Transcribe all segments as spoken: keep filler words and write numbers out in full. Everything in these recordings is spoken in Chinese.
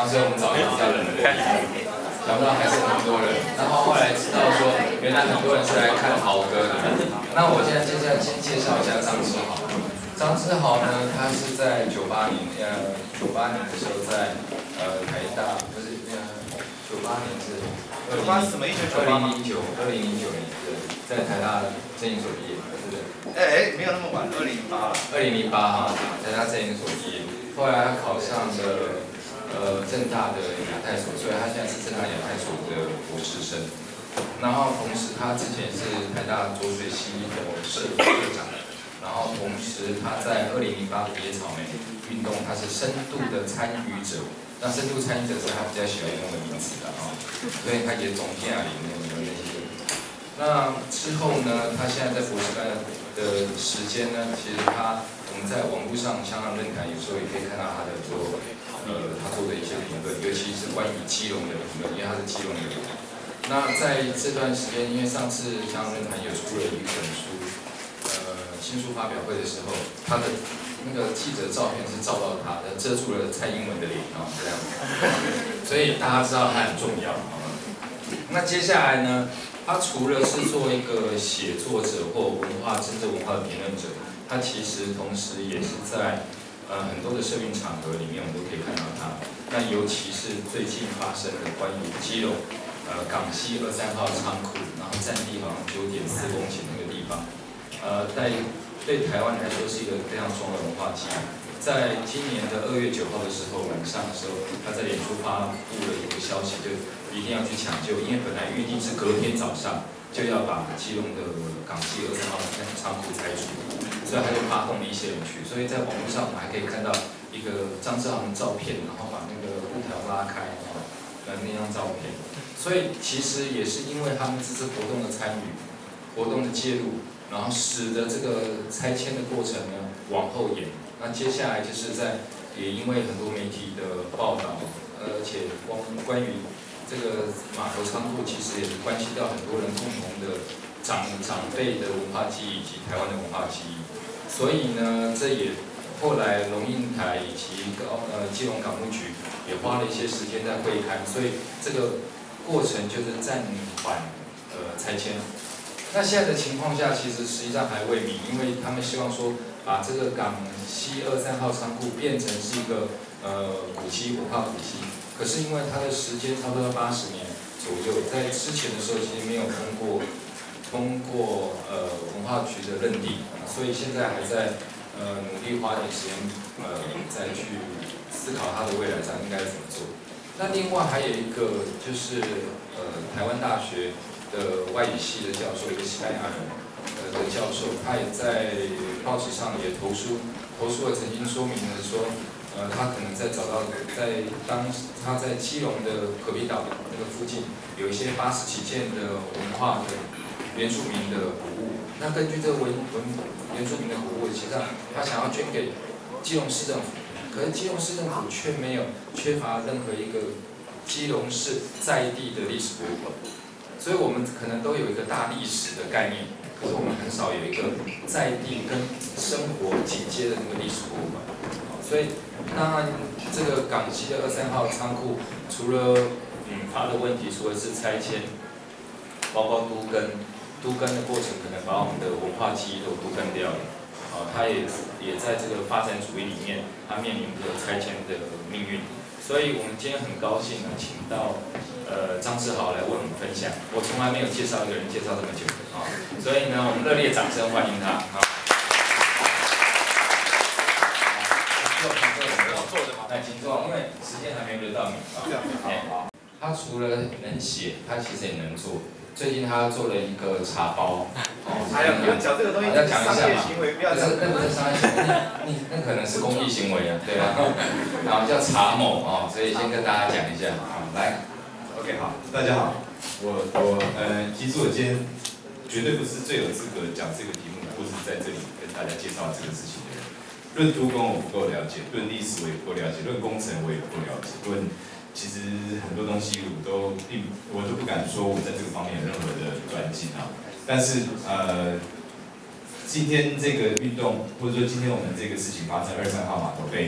所以我们找一个比较冷的地方，想不到还是那么多人。然后后来知道说，原来很多人是来看豪哥的。那我现在接下来先介绍一下张志豪。张志豪呢，他是在九八年，呃，九八年的时候在呃台大，不是呃九八年是九八是什么？一九九八吗？ 二零零九，二零零九年对，在台大政营所毕业，对不对？ 哎哎，没有那么晚，二零零八了。 二零零八哈，台大政营所毕业，后来他考上了呃政大的亚太所，所以他现在是政大亚太所的博士生。然后同时他之前是台大浊水溪的社社长。然后同时，他在二零零八的野草莓运动，他是深度的参与者。那深度参与者是他比较喜欢用的名词的啊，所以他也总编啊里面有那些。那之后呢，他现在在博士班的时间呢，其实他我们在网络上香港论坛有时候也可以看到他的做呃他做的一些评论，尤其是关于基隆的评论，因为他是基隆人。那在这段时间，因为上次香港论坛有出了一本书。新书发表会的时候，他的那个记者照片是照到他的，遮住了蔡英文的脸啊，这样，所以大家知道他很重要啊。那接下来呢，他除了是做一个写作者或文化政治文化的评论者，他其实同时也是在呃很多的社运场合里面，我们都可以看到他。那尤其是最近发生的关于基隆呃港西二三号仓库，然后占地好像九点四公顷那个地方。呃，在对台湾来说是一个非常重要的文化记忆。在今年的二月九号的时候晚上的时候，他在脸书发布了一个消息，就一定要去抢救，因为本来预定是隔天早上就要把基隆的港西二三号仓库拆除，所以他就发动了一些人去。所以在网络上我们还可以看到一个张志豪的照片，然后把那个布条拉开，呃那张照片。所以其实也是因为他们这次活动的参与，活动的介入。然后使得这个拆迁的过程呢往后延，那接下来就是在也因为很多媒体的报道，而且关关于这个码头仓库，其实也是关系到很多人共同的长长辈的文化记忆以及台湾的文化记忆，所以呢，这也后来龙应台以及高呃基隆港务局也花了一些时间在会勘，所以这个过程就是暂缓呃拆迁。那现在的情况下，其实实际上还未明，因为他们希望说把这个港西二三号仓库变成是一个呃古迹文化古迹，可是因为它的时间差不多八十年左右，在之前的时候其实没有通过通过呃文化局的认定，所以现在还在呃努力花点时间呃再去思考它的未来上应该怎么做。那另外还有一个就是呃台湾大学。的外语系的教授，一个西班牙人呃的教授，他也在报纸上也投书，投书了曾经说明了说，呃，他可能在找到在当他在基隆的可比岛那个附近有一些八十几件的文化的原住民的古物，那根据这个文文原住民的古物，其实上他想要捐给基隆市政府，可是基隆市政府却没有缺乏任何一个基隆市在地的历史博物馆。所以我们可能都有一个大历史的概念，可是我们很少有一个在地跟生活紧接的那个历史博物馆。所以当然，这个港西的二三号仓库，除了引发的问题，除了是拆迁，包括都更，都更的过程可能把我们的文化记忆都都更掉了。啊，它也也在这个发展主义里面，它面临着拆迁的命运。所以我们今天很高兴呢，请到。呃，张志豪来为我们分享，我从来没有介绍一个人介绍这么久啊，所以呢，我们热烈掌声欢迎他啊！请坐，请坐，我坐着嘛，来，请坐，因为时间还没轮到你啊。他除了能写，他其实也能做。最近他做了一个茶包，哦， 哎呀，不用讲这个东西， 要讲一下嘛， 不要讲， 那不是商业行为，你那可能是公益行为啊，对啊，然后叫茶某啊，所以先跟大家讲一下啊，来。 OK， 好，大家好，我我呃，其实我今天绝对不是最有资格讲这个题目，或是在这里跟大家介绍这个事情的人。论都工我不够了解，论历史我也不够了解，论工程我也不够了解，论其实很多东西我都并我都不敢说我在这个方面有任何的专精啊。但是呃，今天这个运动或者说今天我们这个事情发生，二三号码头被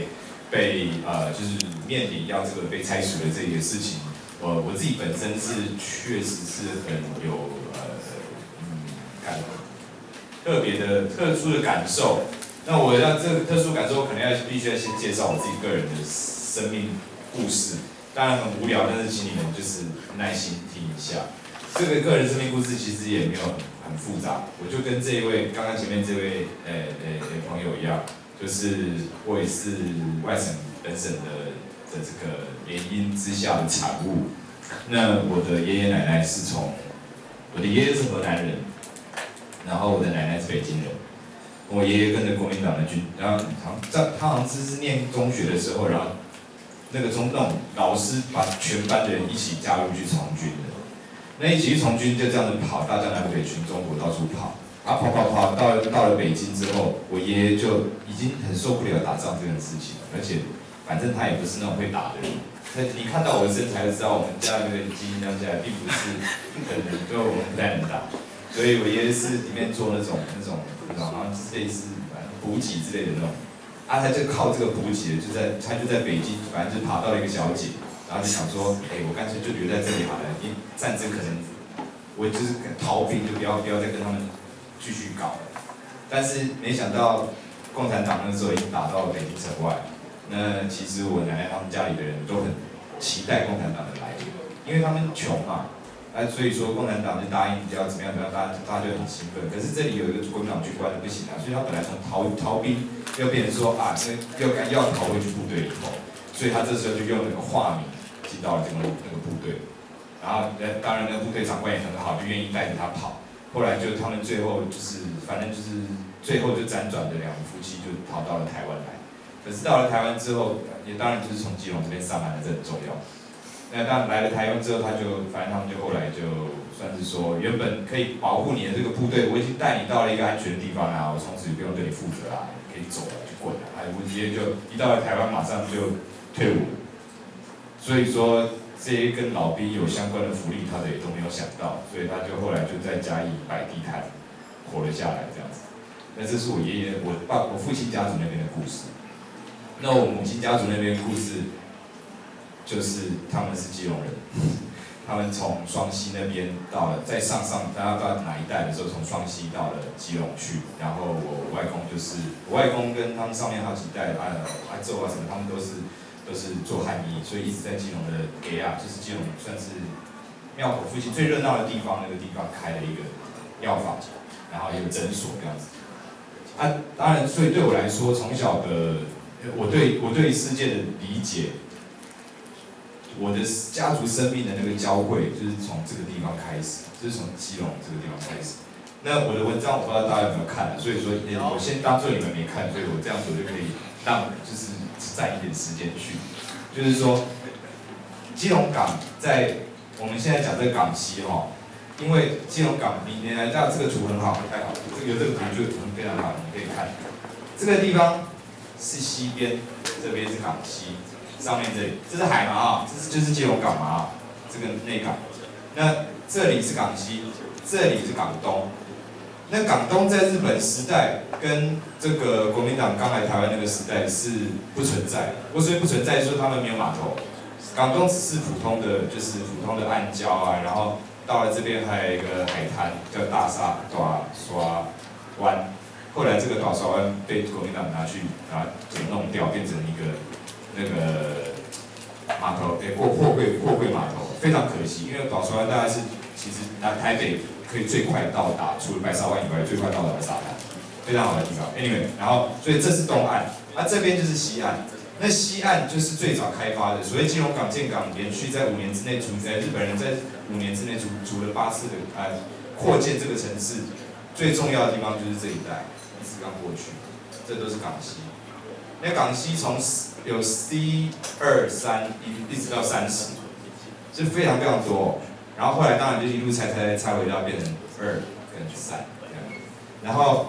被呃就是面临要这个被拆除的这个事情，我我自己本身是确实是很有呃嗯感特别的特殊的感受。那我要这个特殊感受，我可能要必须要先介绍我自己个人的生命故事。当然很无聊，但是请你们就是耐心听一下。这个个人生命故事其实也没有很很复杂，我就跟这一位刚刚前面这位呃呃朋友一样，就是我也是外省本省的的这个联姻之下的产物。那我的爷爷奶奶是从，我的爷爷是河南人，然后我的奶奶是北京人。我爷爷跟着国民党的军，然后好像在他好像是是念中学的时候，然后那个中那种老师把全班的人一起加入去从军的。那一起去从军就这样子跑，大江南北全中国到处跑，啊跑跑跑到了到了北京之后，我爷爷就已经很受不了打仗这件事情，而且反正他也不是那种会打的人。那你看到我的身材就知道我们家那个基因量下来并不是很能，就我们不太能打。所以我爷爷是里面做那种那种那种好像是类似补给之类的那种，啊他就靠这个补给，就在他就在北京，反正就爬到了一个小姐，然后就想说，哎、欸、我干脆就留在这里好了，因为战争可能我就是逃兵，就不要不要再跟他们继续搞了。但是没想到共产党那时候已经打到了北京城外，那其实我奶奶他们家里的人都很期待共产党的来临，因为他们穷嘛。啊，所以说共产党就答应要怎么样怎么样，大家大家就很兴奋。可是这里有一个国民党军官不行啊，所以他本来从逃逃兵要变成说啊，要要要逃回去部队里头，所以他这时候就用那个化名进到了这个那个部队。然后呃，当然那个部队长官也很好，就愿意带着他跑。后来就他们最后就是反正就是最后就辗转的两夫妻就逃到了台湾来。可是到了台湾之后，也当然就是从基隆这边上来的，这很重要。那当然来了台湾之后，他就反正他们就后来就算是说，原本可以保护你的这个部队，我已经带你到了一个安全的地方啦，我从此不用对你负责啦，可以走了，就滚了。哎，我爷爷就一到了台湾，马上就退伍。所以说这些跟老兵有相关的福利，他的也都没有想到，所以他就后来就在嘉义摆地摊，活了下来这样子。那这是我爷爷、我爸、我父亲家族那边的故事。那我母亲家族那边的故事。就是他们是基隆人，他们从双溪那边到了，在上上大家不知道哪一代的时候，从双溪到了基隆去。然后我外公就是我外公跟他们上面好几代啊阿祖啊什么，他们都是都是做汉医，所以一直在基隆的给啊，就是基隆算是庙口附近最热闹的地方，那个地方开了一个药房，然后也有诊所这样子。啊，当然，所以对我来说，从小的我对我对世界的理解。我的家族生命的那个交汇，就是从这个地方开始，就是从基隆这个地方开始。那我的文章我不知道大家有没有看，所以说我先当做你们没看，所以我这样做就可以让就是占一点时间去。就是说，基隆港在我们现在讲这个港西哈，因为基隆港你你来到这个图很好，太好了，这个有这个图就图非常好，你可以看。这个地方是西边，这边是港西。上面这里，这是海嘛啊，这是就是基隆港嘛啊，这个内港。那这里是港西，这里是港东。那港东在日本时代跟这个国民党刚来台湾那个时代是不存在。我所以不存在，说他们没有码头。港东只是普通的，就是普通的暗礁啊，然后到了这边还有一个海滩叫大沙大沙湾。后来这个大沙湾被国民党拿去把它给弄掉，变成一个。那个码头，诶、欸，货货柜货柜码头非常可惜，因为宝船湾大概是其实来台北可以最快到达，除了白沙湾以外最快到达的沙滩，非常好的地方。Anyway， 然后所以这是东岸，啊这边就是西岸。那西岸就是最早开发的，所谓基隆港建港连续在五年之内，除在日本人在五年之内逐逐了八次的呃扩建这个城市，最重要的地方就是这一带，一直刚过去，这都是港西。那港西从有 C 二三一一直到三十，是非常非常多、哦。然后后来当然就一路拆拆拆回到变成二跟三，然后，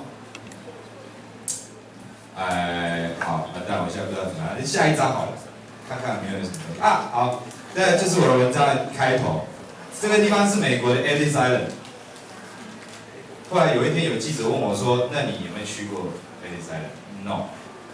哎，好，那当然我现在不知道怎么样，下一章好了，看看有没有什么啊？好，这就是我的文章的开头。这个地方是美国的 Ellis Island。后来有一天有记者问我说：“那你有没有去过 Ellis Island？” No。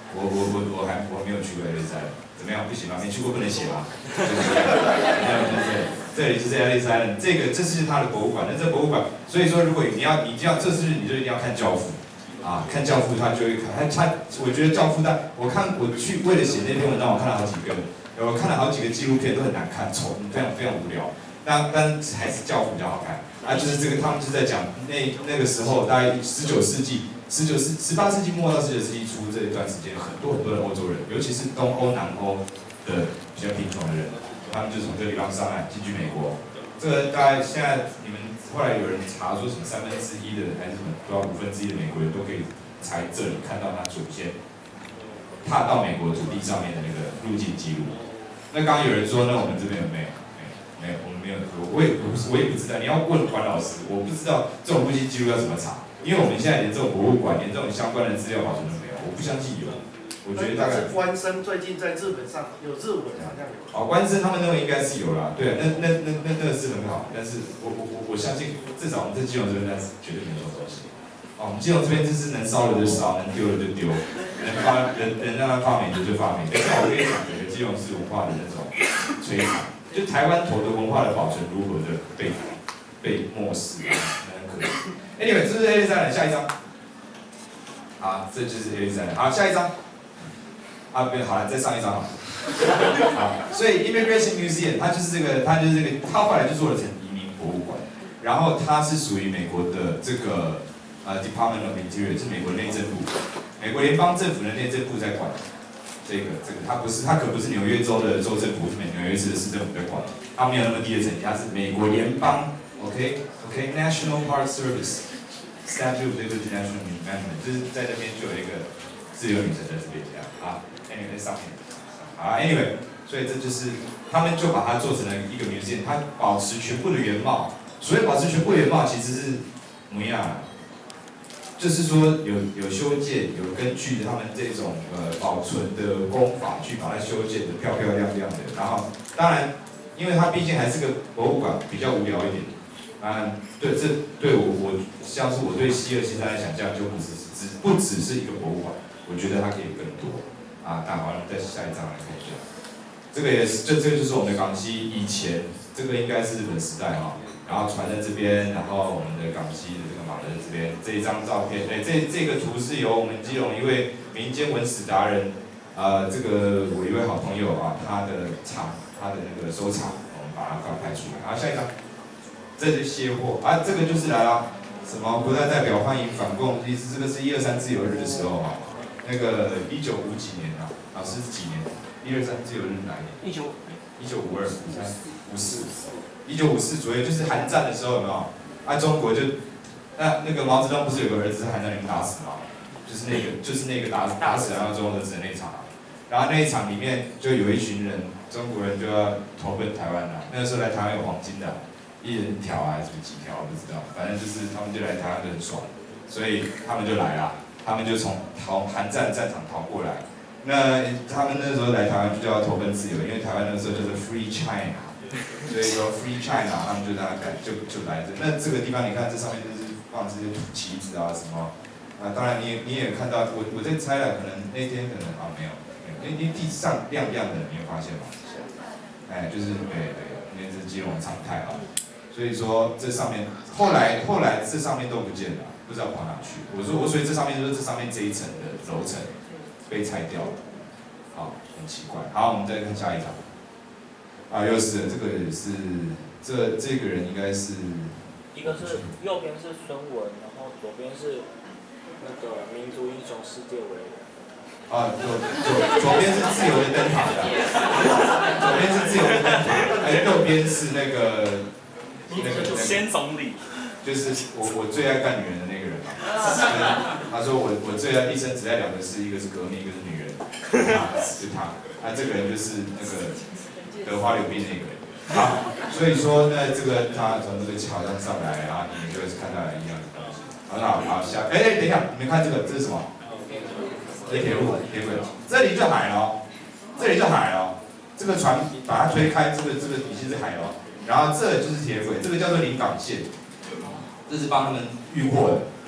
我我我我还我没有去过亚历山大，怎么样？不行吗？没去过不能写吗？没有，就是这里就是亚历山大，这个这是它的博物馆。那这博物馆，所以说如果你要你要这是你就一定要看教父啊，看教父他就会看他他，我觉得教父他我看我去为了写那篇文章，我看了好几个，我看了好几个纪录片都很难看，丑，非常非常无聊。那但还是教父比较好看啊，就是这个他们就在讲那那个时候大概十九世纪。十九世、十八世纪末到十九世纪初这一段时间，很多很多的欧洲人，尤其是东欧、南欧的比较贫穷的人，他们就从这个地方上岸进军美国。这个大概现在你们后来有人查说什么三分之一的还是什么，不知道五分之一的美国人都可以在这里看到他祖先踏到美国土地上面的那个入境记录。那刚刚有人说，那我们这边有没有？没有，我们没有。我也我我也不知道，你要问管老师，我不知道这种入境记录要怎么查。因为我们现在连这种博物馆、连这种相关的资料保存都没有，我不相信有。我觉得大概。 关生最近在日本上有日文好像有。 哦，关生他们那个应该是有啦，对啊，那那那那那个是很好，但是我我我我相信，至少我们在基隆这边，但是绝对没有东西。哦，我们基隆这边就是能烧了就烧，能丢了就丢，能发人人让它发霉的就发霉。但是我跟你讲，整个基隆是文化的那种摧残，就台湾头的文化的保存如何的被被漠视啊，很可惜。Anyway， 这是亚历山大，下一张。好，这就是亚历山大。好，下一张。啊，不，好了，再上一张好了。好，所以 Immigration Museum 它就是这个，它就是这个，它后来就做了成移民博物馆。然后它是属于美国的这个呃 Department of Interior， 是美国内政部，美国联邦政府的内政部在管。这个这个，它不是，它可不是纽约州的州政府，是美纽约市的市政府在管。它没有那么低的层级，它是美国联邦。OK OK National Park Service。Statue of Liberty National Monument， 就是在这边就有一个自由女神在这边这样啊 ，Anyway 在上面，啊 Anyway， 所以这就是他们就把它做成了一个 museum， 它保持全部的原貌。所谓保持全部原貌，其实是怎么样？就是说有有修建，有根据他们这种呃保存的工法去把它修建的漂漂亮亮的。然后当然，因为它毕竟还是个博物馆，比较无聊一点。啊，对，这对我我像是我对西二西三的想象就不只是只不只是一个博物馆，我觉得它可以更多。啊，那好，我们再下一张来看一下。这个也是，这这个就是我们的港西以前，这个应该是日本时代哈、哦，然后船在这边，然后我们的港西的这个马在这边，这一张照片，哎，这这个图是由我们基隆一位民间文史达人，呃，这个我一位好朋友啊，他的藏，他的那个收藏，我们把它翻拍出来。好，下一张。这是卸货啊，这个就是来了，什么国代代表欢迎反共，其实这个是一二三自由日的时候啊，那个一九五几年啊，老师是几年？一二三自由日哪一年？ 一九一九五二、五三、五四，一九五四左右，就是韩战的时候有没有？啊，中国就那那个毛泽东不是有个儿子在韩战里面打死吗？就是那个就是那个打打死然后中国儿子的那一场啊，然后那一场里面就有一群人，中国人就要投奔台湾了，那个时候来台湾有黄金的。一人一条还是几条我不知道，反正就是他们就来台湾就很爽，所以他们就来了，他们就从逃韩战战场逃过来。那他们那时候来台湾就叫投奔自由，因为台湾那时候叫做 Free China， 所以说 Free China 他们就大概就就来这。那这个地方你看这上面就是放这些旗子啊什么，啊当然你也你也看到我我在猜了，可能那天可能啊没有没有，因为地上亮亮的，你有发现吗？哎，就是对对，因为这是基隆的常态啊。所以说这上面后来后来这上面都不见了，不知道跑哪去。我说我所以这上面就是这上面这一层的楼层被拆掉了，好，很奇怪。好，我们再看下一张。啊，又是这个也是这这个人应该是一个是右边是孙文，然后左边是那个民族英雄世界伟人。 啊，左左左边是自由的灯塔的，左边是自由的灯塔，哎，右边是那个。那个那个先总理， 就是我我最爱干女人的那个人嘛。他说我我最爱一生只爱两个事，一个是革命，一个是女人。啊，是他。啊，这个人就是那个得花柳病那个人。好，所以说那这个他从这个桥上上来啊，你们就会看到一样的东西。很好，好下，哎哎，等一下，你们看这个，这是什么？铁路，铁轨。这里就海了，这里就海了。这个船把它推开，这个这个底下是海了。然后这就是铁轨，这个叫做临港线，这是帮他们运货的。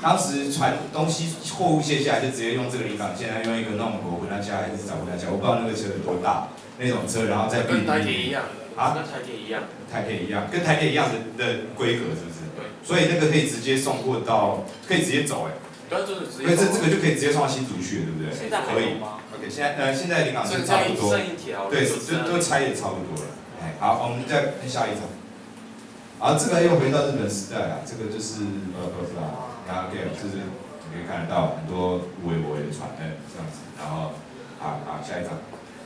当时船东西货物卸下来就直接用这个临港线，然后用一个那种我回他家还是找回他家，我不知道那个车有多大那种车，然后再跟台铁一样， 啊， 跟台铁一样， 台铁一样，跟台铁一样的的规格是不是？ 对。 所以那个可以直接送货到，可以直接走哎。 对，就是直接。 所以这这个就可以直接送到新竹去了，对不对？ 现在还可以有吗 ？OK， 现在呃现在临港是剩差不多， 剩一条， 对，就都拆也差不多了。哎，好，我们再看下一张。好，这个又回到日本时代啊，这个就是呃不是啊，然后 OK， 就是你可以看得到很多无为我为的船，哎这样子，然后好好下一张。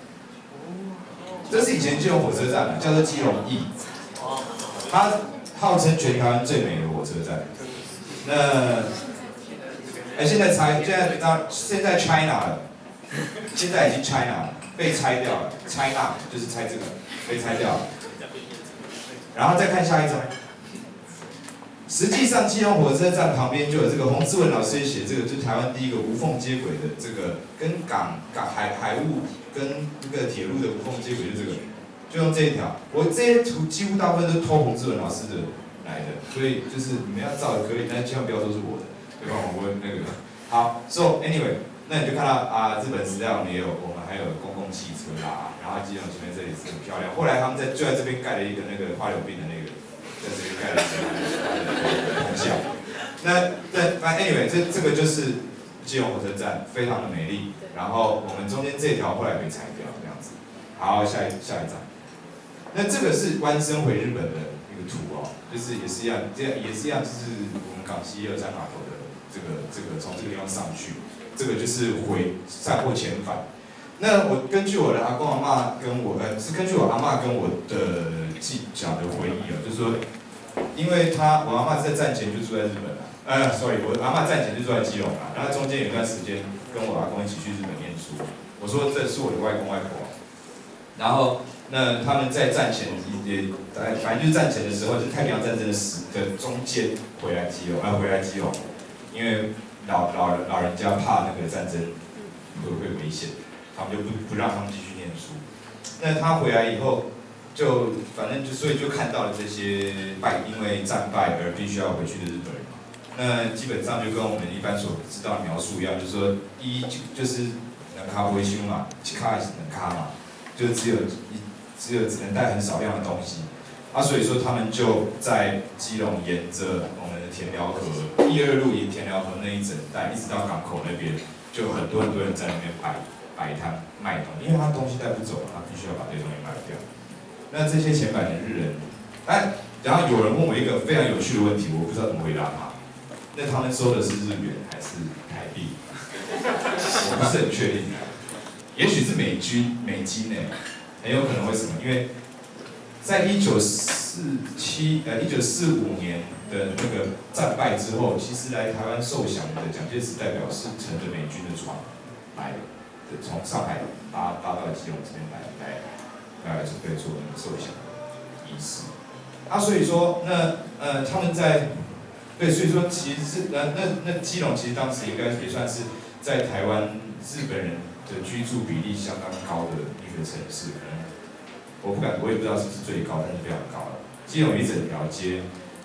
这是以前基隆火车站的，叫做基隆驿，它号称全台湾最美的火车站。那，哎，现在拆，现在那现在 China 了，现在已经 China 了，被拆掉了 ，China 就是拆这个，被拆掉了。然后再看下一张。实际上，基隆火车站旁边就有这个洪志文老师写这个，就是台湾第一个无缝接轨的这个，跟港港海海务跟那个铁路的无缝接轨，就这个，就用这一条。我这些图几乎大部分都偷洪志文老师的来的，所以就是你们要照也可以，但千万不要说是我的，对吧？我那个好 ，so anyway， 那你就看到啊，日本时代我们也有，我们还有公共汽车啦，然后基隆前面这里是很漂亮。后来他们在就在这边盖了一个那个花柳病的那个。在这边盖了一个铜像，那那反正 anyway， 这这个就是基隆火车站，非常的美丽。然后我们中间这条后来被拆掉，这样子。好，下一下一张。那这个是弯身回日本的一个图哦，就是也是一样，这样也是一样，就是我们港西二三码头的这个这个从这个地方上去，这个就是回战后遣返。那我根据我的阿公阿嬷跟我呃，是根据我阿嬷跟我的记讲的回忆啊，就是说，因为他我阿嬷在战前就住在日本了，呃，sorry， 我阿嬷战前就住在基隆啊，然后中间有一段时间跟我阿公一起去日本念书，我说这是我的外公外婆，然后那他们在战前也反反正就是战前的时候，就太平洋战争的时的中间回来基隆，呃回来基隆，因为老老人老人家怕那个战争会会危险。他们就不不让他们继续念书。那他回来以后，就反正就所以就看到了这些败因为战败而必须要回去的日本人。那基本上就跟我们一般所知道的描述一样，就是说，一就就是能卡不会修嘛，其卡也是能卡嘛，就只有一只有只能带很少量的东西。啊，所以说他们就在基隆沿着我们的田寮河、一二路沿田寮河那一整带，一直到港口那边，就很多很多人在那边摆。摆摊卖东西，因为他东西带不走，他必须要把这些东西卖掉。那这些遣返的日人，哎，然后有人问我一个非常有趣的问题，我不知道怎么回答他。那他们收的是日元还是台币？我不是很确定，也许是美金，美金呢，很有可能为什么？因为在一九四七呃一九四五年的那个战败之后，其实来台湾受降的蒋介石代表是乘着美军的船来的。从上海搭搭到基隆这边来来来准备做那个受降仪式，啊，所以说那呃他们在对，所以说其实是那那那基隆其实当时应该也算是在台湾日本人的居住比例相当高的一个城市，可能我不敢我也不知道是不是最高，但是非常高了。基隆一整条街，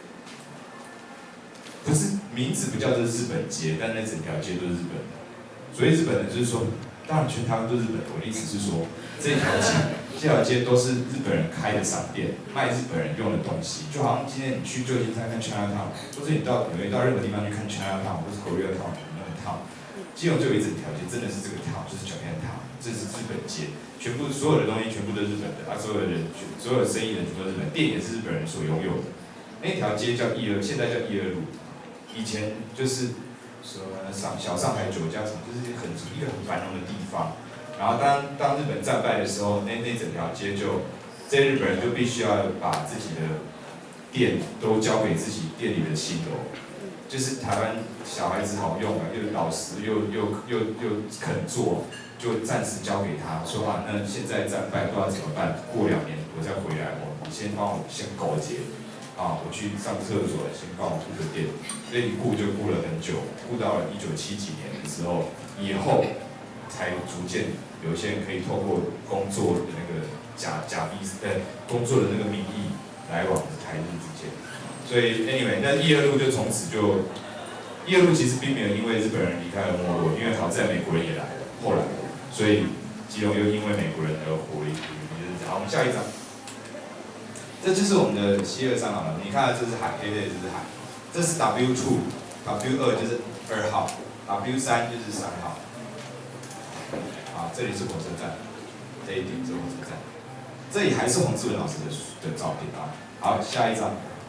不是名字不叫做日本街，但那整条街都是日本的，所以日本人就是说。当然，全台湾都是日本人。我的意思是说，这条街，这条街都是日本人开的商店，卖日本人用的东西。就好像今天你去旧金山看 Chinatown， 或者你到纽约到任何地方去看 Chinatown 或是 Koreatown 那个 town， 基隆就有一整条街，真的是这个 town， 就是 Japantown， 这是日本街，全部所有的东西全部都是日本的，啊，所有的人，所有的生意人全部都是日本，店也是日本人所拥有的。那条街叫一二，现在叫一二路，以前就是。说上小上海酒家什么，就是很一个很繁荣的地方。然后当当日本战败的时候，那那整条街就，这些日本人就必须要把自己的店都交给自己店里的新楼，就是台湾小孩子好用啊，又老实又又又又肯做，就暂时交给他，说啊，那现在战败不知道怎么办，过两年我再回来，我你先帮我先勾结。啊，我去上厕所，先帮我顾个店，所以顾就顾了很久，顾到了一九七几年的时候，以后才逐渐有一些人可以透过工作的那个假假币，呃，工作的那个名义来往台日之间。所以 anyway， 那一二路就从此就业路其实并没有因为日本人离开而没落，因为好在美国人也来了，后来，所以基隆又因为美国人而活了一就是这样。好，我们下一张，这就是我们的西二三好了。你看，这是海，黑的就是海，这是 W 二 ，W 二就是二号 ，W 三就是三号。好，这里是火车站，这一点是火车站，这里还是洪志文老师的的照片啊。好，下一张。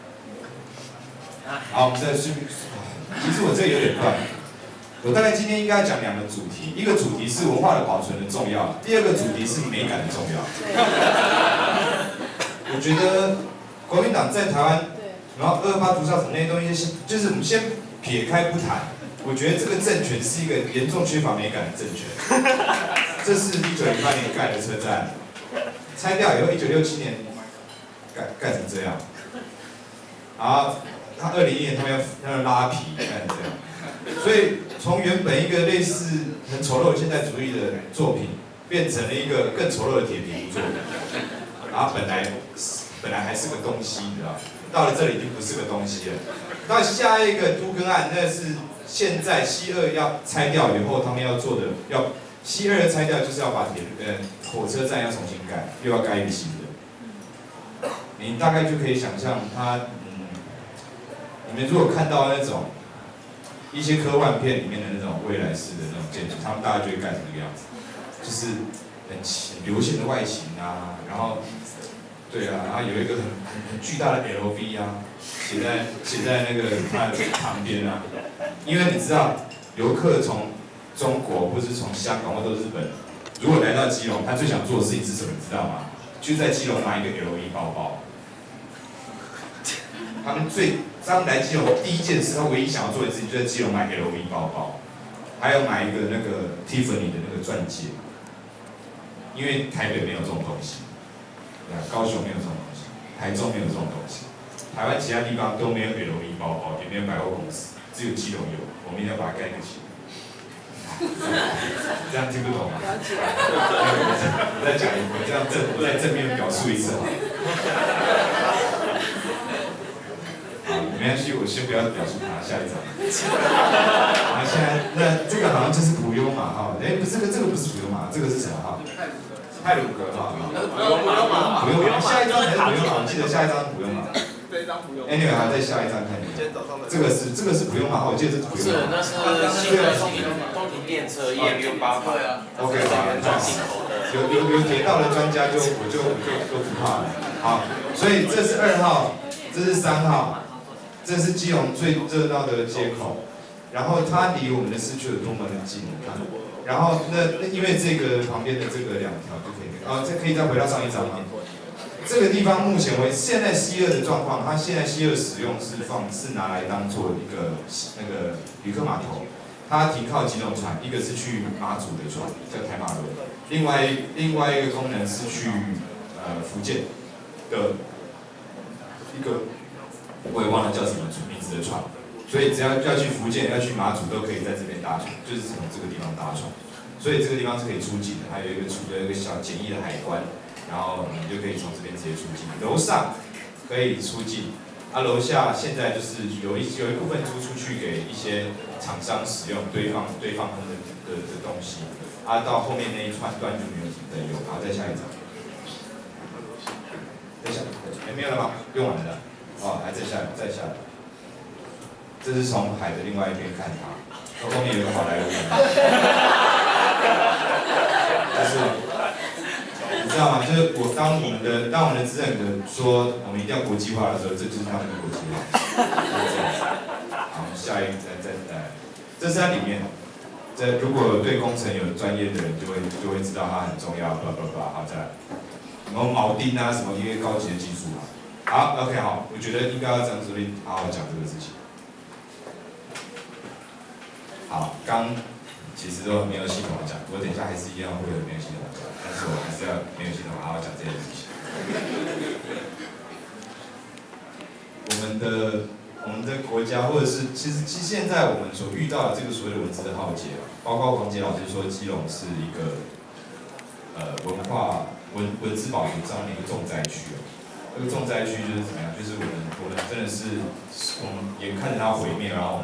好，我们再顺便，其实我这有点乱。我大概今天应该讲两个主题，一个主题是文化的保存的重要，第二个主题是美感的重要。我觉得国民党在台湾，然后二二八屠杀什么那些东西，就是我们先撇开不谈。我觉得这个政权是一个严重缺乏美感的政权。这是一九零八年盖的车站，拆掉以后，一九六七年盖盖成这样。好，他二零一年他们要要拉皮盖成这样。所以从原本一个类似很丑陋的现代主义的作品，变成了一个更丑陋的铁皮屋作品。然后本来本来还是个东西，你知道，到了这里就不是个东西了。到下一个都更案，那是现在西二要拆掉以后，他们要做的，要西二拆掉就是要把铁呃火车站要重新盖，又要盖一个新的。你大概就可以想象它，嗯，你们如果看到那种。一些科幻片里面的那种未来式的那种建筑，他们大概就会盖成这个样子，就是很很流线的外形啊，然后，对啊，然后有一个很很很巨大的 L V 啊，写在写在那个它的旁边啊，因为你知道，游客从中国或是从香港或者日本，如果来到基隆，他最想做的事情是什么？你知道吗？就在基隆买一个 L V 包包。他们最，他们来基隆第一件事，他唯一想要做的事情就在基隆买 L V 包包，还有买一个那个 Tiffany 的那个钻戒，因为台北没有这种东西，对啊，高雄没有这种东西，台中没有这种东西，台湾其他地方都没有 L V 包包，也没有百货公司，只有基隆有，我们一定要把它盖起来。这样听不懂吗？了解。我再讲一遍，这样正，我再正面表述一次好了。没关系，我先不要表述它，下一张。啊，现在那这个好像就是普悠玛哈，哎，不是，这个这个不是普悠玛，这个是什么哈？太鲁阁哈。 普悠玛， 普悠玛，下一张还是普悠玛？我记得下一张是普悠玛。 这一张普悠玛。 Anyway， 再下一张看一下。这个是这个是普悠玛，我记得这是普悠玛。 是，那是新的东停电车 E M U 八百。 OK， 好，有有有铁道的专家就我就我就都不怕了。好，所以这是二号，这是三号。这是基隆最热闹的街口，然后它离我们的市区有多么的近，你看。然后那因为这个旁边的这个两条就可以，啊，这可以再回到上一张吗？这个地方目前为止，现在西二的状况，它现在西二使用是放是拿来当做一个那个旅客码头，它停靠几种船，一个是去马祖的船叫台马轮，另外另外一个功能是去呃福建的一个。我也忘了叫什么名字的船，所以只要要去福建、要去马祖都可以在这边搭船，就是从这个地方搭船，所以这个地方是可以出境的，还有一个出有一个小简易的海关，然后你就可以从这边直接出境。楼上可以出境，啊，楼下现在就是有一有一部分租出去给一些厂商使用，堆放堆放他们的的的东西，啊，到后面那一串段就没有什么在用，然后再下一张，再下，哎，没有了吗？用完了。哦，还再下来，再下来。这是从海的另外一边看它，后面有个好莱坞。就是你知道吗？就是我当我们的当我们的资政者说我们一定要国际化的时候，这就是他们的国际化。就是这样子。好，下一个再再来，这是在里面。这如果对工程有专业的人就会就会知道它很重要，叭叭叭，好再来。然后铆钉啊什么，因为高级的技术嘛。好 ，OK， 好，我觉得应该要这样子好好讲这个事情。好，刚其实都没有系统的讲，我等一下还是一样会有没有系统的讲，但是我还是要没有系统好好讲这件事情。我们的我们的国家，或者是其实其实现在我们所遇到的这个所谓的文字的浩劫，包括黄杰老师说基隆是一个呃文化文文字保存上的一个重灾区哦。这个重灾区就是怎么样？就是我们我们真的是，我们眼看着它毁灭，然后我们我们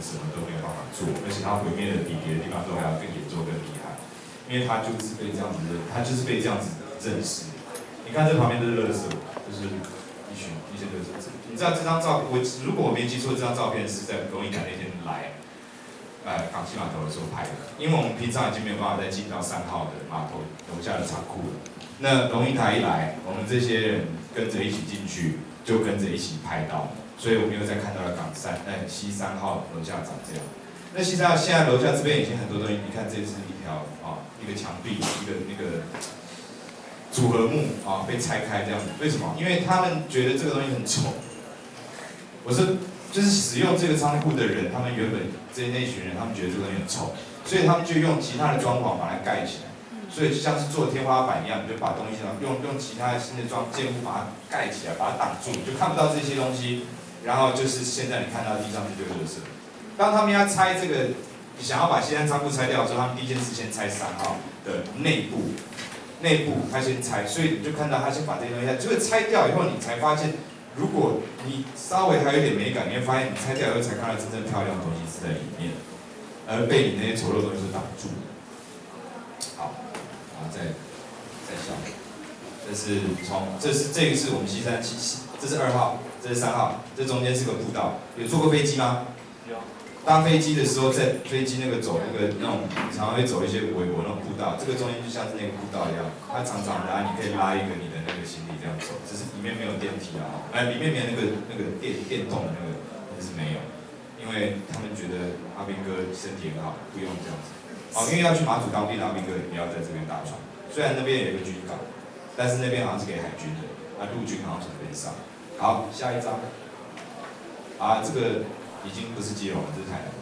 什么都没有办法做，而且它毁灭的比别的地方都还要更严重、更厉害，因为它就是被这样子认，它就是被这样子认识。你看这旁边都是垃圾，就是一群一些垃圾。你知道这张照，我如果我没记错，这张照片是在龙应台那天来，呃，港西码头的时候拍的，因为我们平常已经没有办法再进到三号的码头楼下的仓库了。那龙应台一来，我们这些人跟着一起进去，就跟着一起拍到，所以我们又再看到了港三，呃，西三号楼下长这样。那西三号现在楼下这边已经很多东西，你看这是一条啊，一个墙壁，一个那个。组合木啊被拆开这样子，为什么？因为他们觉得这个东西很丑。我说，就是使用这个仓库的人，他们原本这那群人，他们觉得这个东西很丑，所以他们就用其他的装潢把它盖起来。所以就像是做天花板一样，就把东西用用其他的新的装建物把它盖起来，把它挡住，就看不到这些东西。然后就是现在你看到地上这堆垃圾。当他们要拆这个，想要把西山仓库拆掉的时候，他们第一件事先拆三号的内部。内部他先拆，所以你就看到他先把这些东西，结果拆掉以后，你才发现，如果你稍微还有点美感，你会发现你拆掉以后才看到真正漂亮的东西是在里面，而被你那些丑陋的东西所挡住。好，然后再再下，这是从这是这个是我们西山七七，这是二号，这是三号，这中间是个步道。有坐过飞机吗？有。搭飞机的时候，在飞机那个走那个那种，常常会走一些微博那种步道，这个中间就像是那个步道一样，它长长的啊，你可以拉一个你的那个行李这样走，只是里面没有电梯啊，哎，里面没有那个那个电电动的那个，那是没有，因为他们觉得阿兵哥身体很好，不用这样子。哦，因为要去马祖当兵，阿兵哥也不要在这边搭船，虽然那边有一个军港，但是那边好像是给海军的，啊，陆军好像是可以上。好，下一张。啊，这个。已经不是基隆了，这是台南。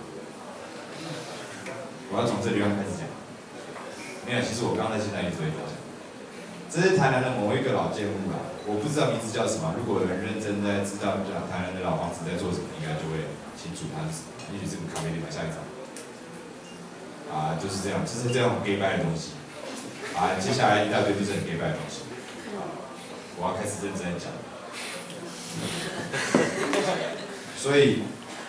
我要从这地方开始讲。没有，其实我刚刚在现在一直会讲。这是台南的某一个老建物啦，我不知道名字叫什么。如果有人认真在知道讲台南的老房子在做什么，应该就会清楚它是什么。也许是个咖啡店吧。下一张。啊，就是这样，就是这种 gay 拜的东西。啊，接下来一大堆就是很 gay 拜的东西。我要开始认真的讲。所以。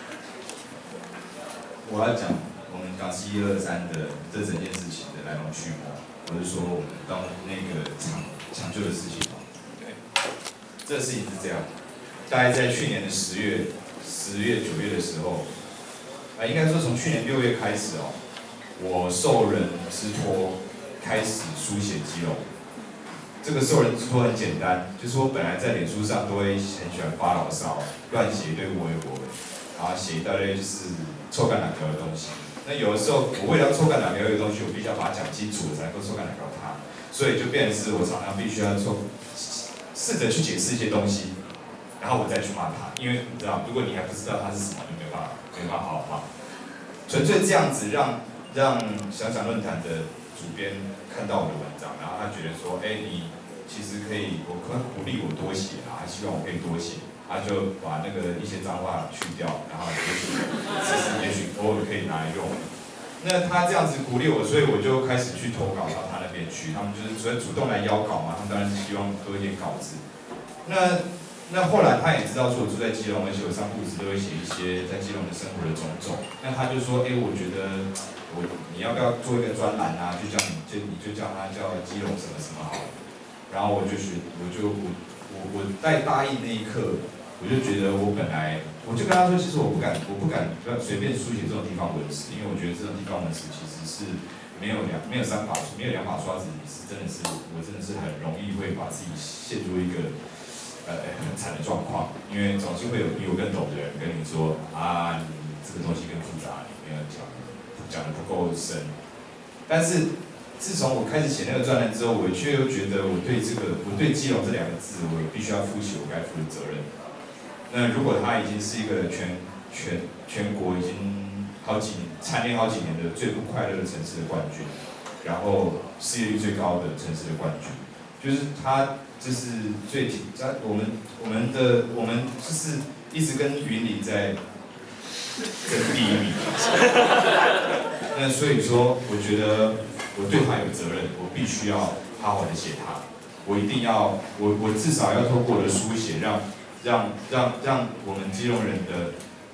我要讲我们港西一二三的这整件事情的来龙去脉，我是说我们当那个抢抢救的事情。这个事情是这样，大概在去年的十月、十月、九月的时候，啊，应该说从去年六月开始哦，我受人之托开始书写基隆。这个受人之托很简单，就是我本来在脸书上都会很喜欢发牢骚，乱写一堆微博，然后写一大堆就是臭干两条的东西。那有的时候我为了臭干两条的东西，我必须要把它讲清楚，才能够臭干两条它。所以就变成是我常常必须要做，试着去解释一些东西，然后我再去骂他，因为你知道，如果你还不知道它是什么，就没办法没办法好好骂。纯粹这样子让让想想论坛的主编看到我的文章，然后他觉得说，哎，你其实可以，我可鼓励我多写啊，他希望我可以多写，他就把那个一些脏话去掉，然后也许其实也许偶尔可以拿来用。那他这样子鼓励我，所以我就开始去投稿到他那边去。他们就是所以主动来邀稿嘛，他们当然是希望多一点稿子。那那后来他也知道说我住在基隆，而且我上簿子都会写一些在基隆的生活的种种。那他就说，哎，我觉得我你要不要做一个专栏啊？就叫你就你就叫他叫基隆什么什么好了。然后我就学，我就我我我在答应那一刻，我就觉得我本来。我就跟他说，其实我不敢，我不敢随便书写这种地方文史，因为我觉得这种地方文史其实是没有两没有三把没有两把刷子，你是真的是我真的是很容易会把自己陷入一个呃很惨的状况，因为总是会有比我更懂的人跟你说啊，你这个东西更复杂，你没有讲讲的不够深。但是自从我开始写那个专栏之后，我却又觉得我对这个我对基隆这两个字，我必须要负起我该负的责任。那如果它已经是一个全全全国已经好几年蝉联好几年的最不快乐的城市的冠军，然后失业率最高的城市的冠军，就是它就是最在我们我们的我们就是一直跟云林在争第一名。那所以说，我觉得我对他有责任，我必须要好好的写他，我一定要我我至少要透过我的书写让。让让让我们基隆人的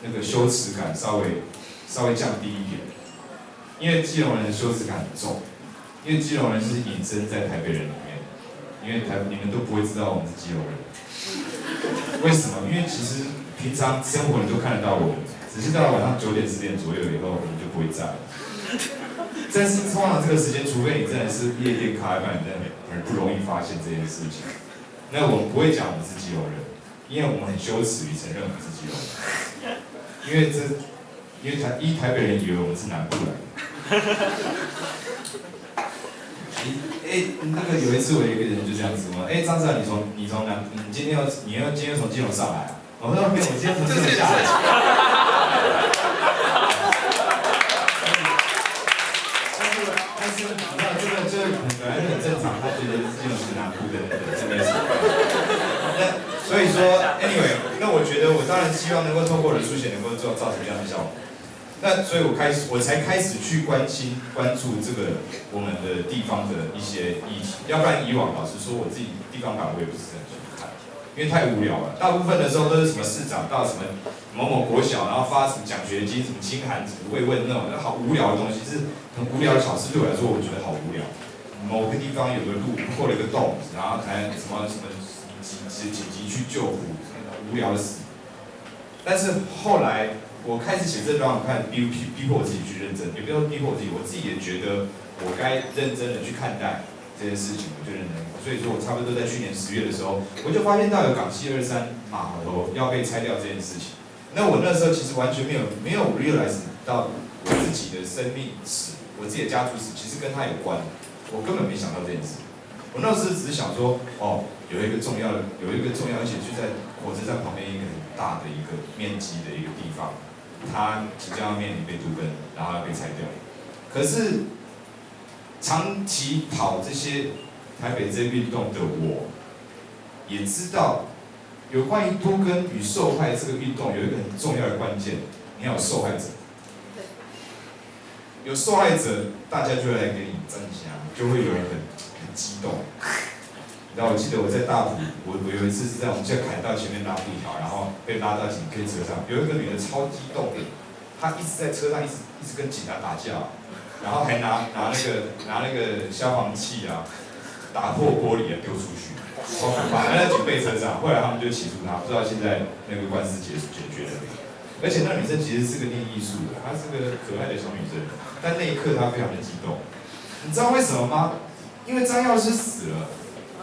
那个羞耻感稍微稍微降低一点，因为基隆人的羞耻感很重，因为基隆人是隐身在台北人里面，因为台你们都不会知道我们是基隆人，为什么？因为其实平常生活你都看得到我们，只是到了晚上九点十点左右以后，我们就不会在了。但是通常这个时间，除非你真的是夜店开饭，你真的很不容易发现这件事情。那我们不会讲我们是基隆人，因为我们很羞耻于承认我们是基隆人，因为这，因为台一台北人以为我们是南部来的。哎，那个有一次我有一个人就这样子问，哎，张志豪，你从你从南，你今天要你要今天从基隆上来啊？我说没有，我今天从基隆下来。但是你知道这个这本来很正常，他觉得基隆是南部的这件事。那所以说 ，anyway， 那我觉得我当然希望能够透过我的书写能够做造成这样的效果。那所以我开始我才开始去关心关注这个我们的地方的一些议题，要不然以往老实说我自己地方版我也不是很喜欢看，因为太无聊了。大部分的时候都是什么市长到什么某某国小，然后发什么奖学金，什么清函，什么慰问那种好无聊的东西，是很无聊的小事，对我来说我觉得好无聊。某个地方有个路破了一个洞，然后才什么什么紧急紧急去救护，无聊死。但是后来我开始写这段，我看逼逼逼迫我自己去认真，也不要逼迫我自己，我自己也觉得我该认真的去看待这件事情，我就认真。所以说我差不多在去年十月的时候，我就发现到有港西二三码头要被拆掉这件事情。那我那时候其实完全没有没有 realize 到我自己的生命史，我自己的家族史其实跟它有关，我根本没想到这件事。我那时候只是想说，哦，有一个重要的，有一个重要，而且就在火车站旁边一个很大的一个面积的一个地方。它即将要面临被都更，然后要被拆掉。可是长期跑这些台北这运动的我，也知道有关于都更与受害这个运动有一个很重要的关键，你要有受害者。有受害者，大家就会来给你站下，就会有人很很激动。然后我记得我在大埔，我我有一次是在我们在凯道前面拉布条，然后被拉到警 K 车上，有一个女的超激动的，她一直在车上一直一直跟警察打架，然后还拿拿那个拿那个消防器啊，打破玻璃啊丢出去，超可怕！在警备车上，后来他们就起诉她，不知道现在那个官司解解决了没？而且那女生其实是个念艺术的，她是个可爱的小女生，但那一刻她非常的激动，你知道为什么吗？因为张药师死了。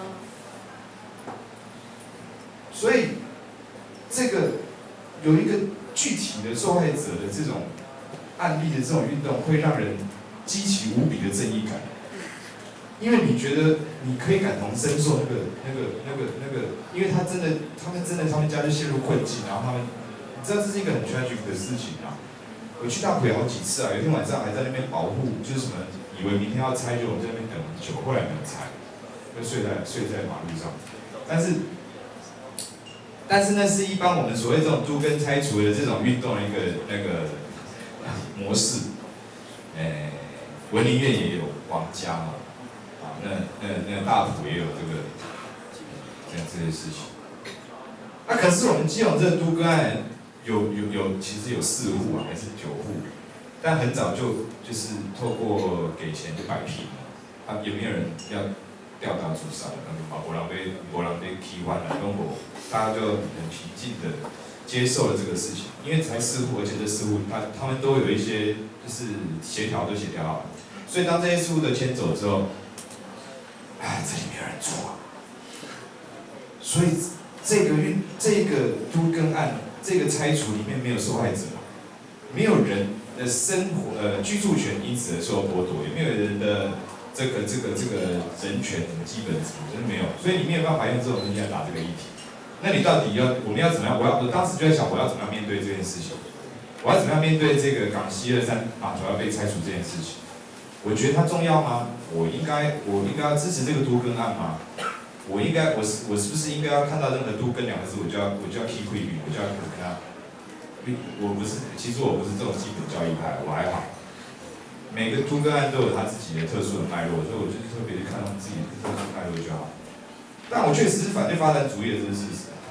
所以，这个有一个具体的受害者的这种案例的这种运动，会让人激起无比的正义感，因为你觉得你可以感同身受那个、那个、那个、那个，因为他真的，他们真的，他们家就陷入困境，然后他们，你知道这是一个很 tragic 的事情啊。我去大埔好几次啊，有一天晚上还在那边保护，就是什么，以为明天要拆，就我在那边等很久，后来没有拆，就睡在睡在马路上，但是。但是那是一般我们所谓这种都更拆除的这种运动的一个那个模式，诶，文林院也有王家嘛，啊，那那那大埔也有这个这样这些事情。啊，可是我们基隆这个都更案有有有其实有四户啊，还是九户，但很早就就是透过给钱就摆平了，啊，也没有人要调到主上，那个马博郎被博郎被踢完了，跟我。大家就很平静的接受了这个事情，因为才四户，而且这四户他他们都有一些就是协调都协调好了，所以当这些事户的迁走之后，哎，这里没有人住啊，所以这个运这个都更案这个拆除里面没有受害者，没有人的生活呃居住权因此而受剥夺，也没有人的这个这个这个人权基本什么真没有，所以你没有办法用这种东西来打这个议题。那你到底要我们要怎么样？我要我当时就在想，我要怎么样面对这件事情？我要怎么样面对这个港西二三码头要被拆除这件事情？我觉得它重要吗？我应该我应该要支持这个都更案吗？我应该我是我是不是应该要看到任何都更两个字，我就要我就要 keep 规矩，我就要跟他？我不是，其实我不是这种基本教义派，我还好。每个都更案都有他自己的特殊的脉络，所以我就是特别看他们自己的特殊脉络就好。但我确实是反对发展主义的这个事实。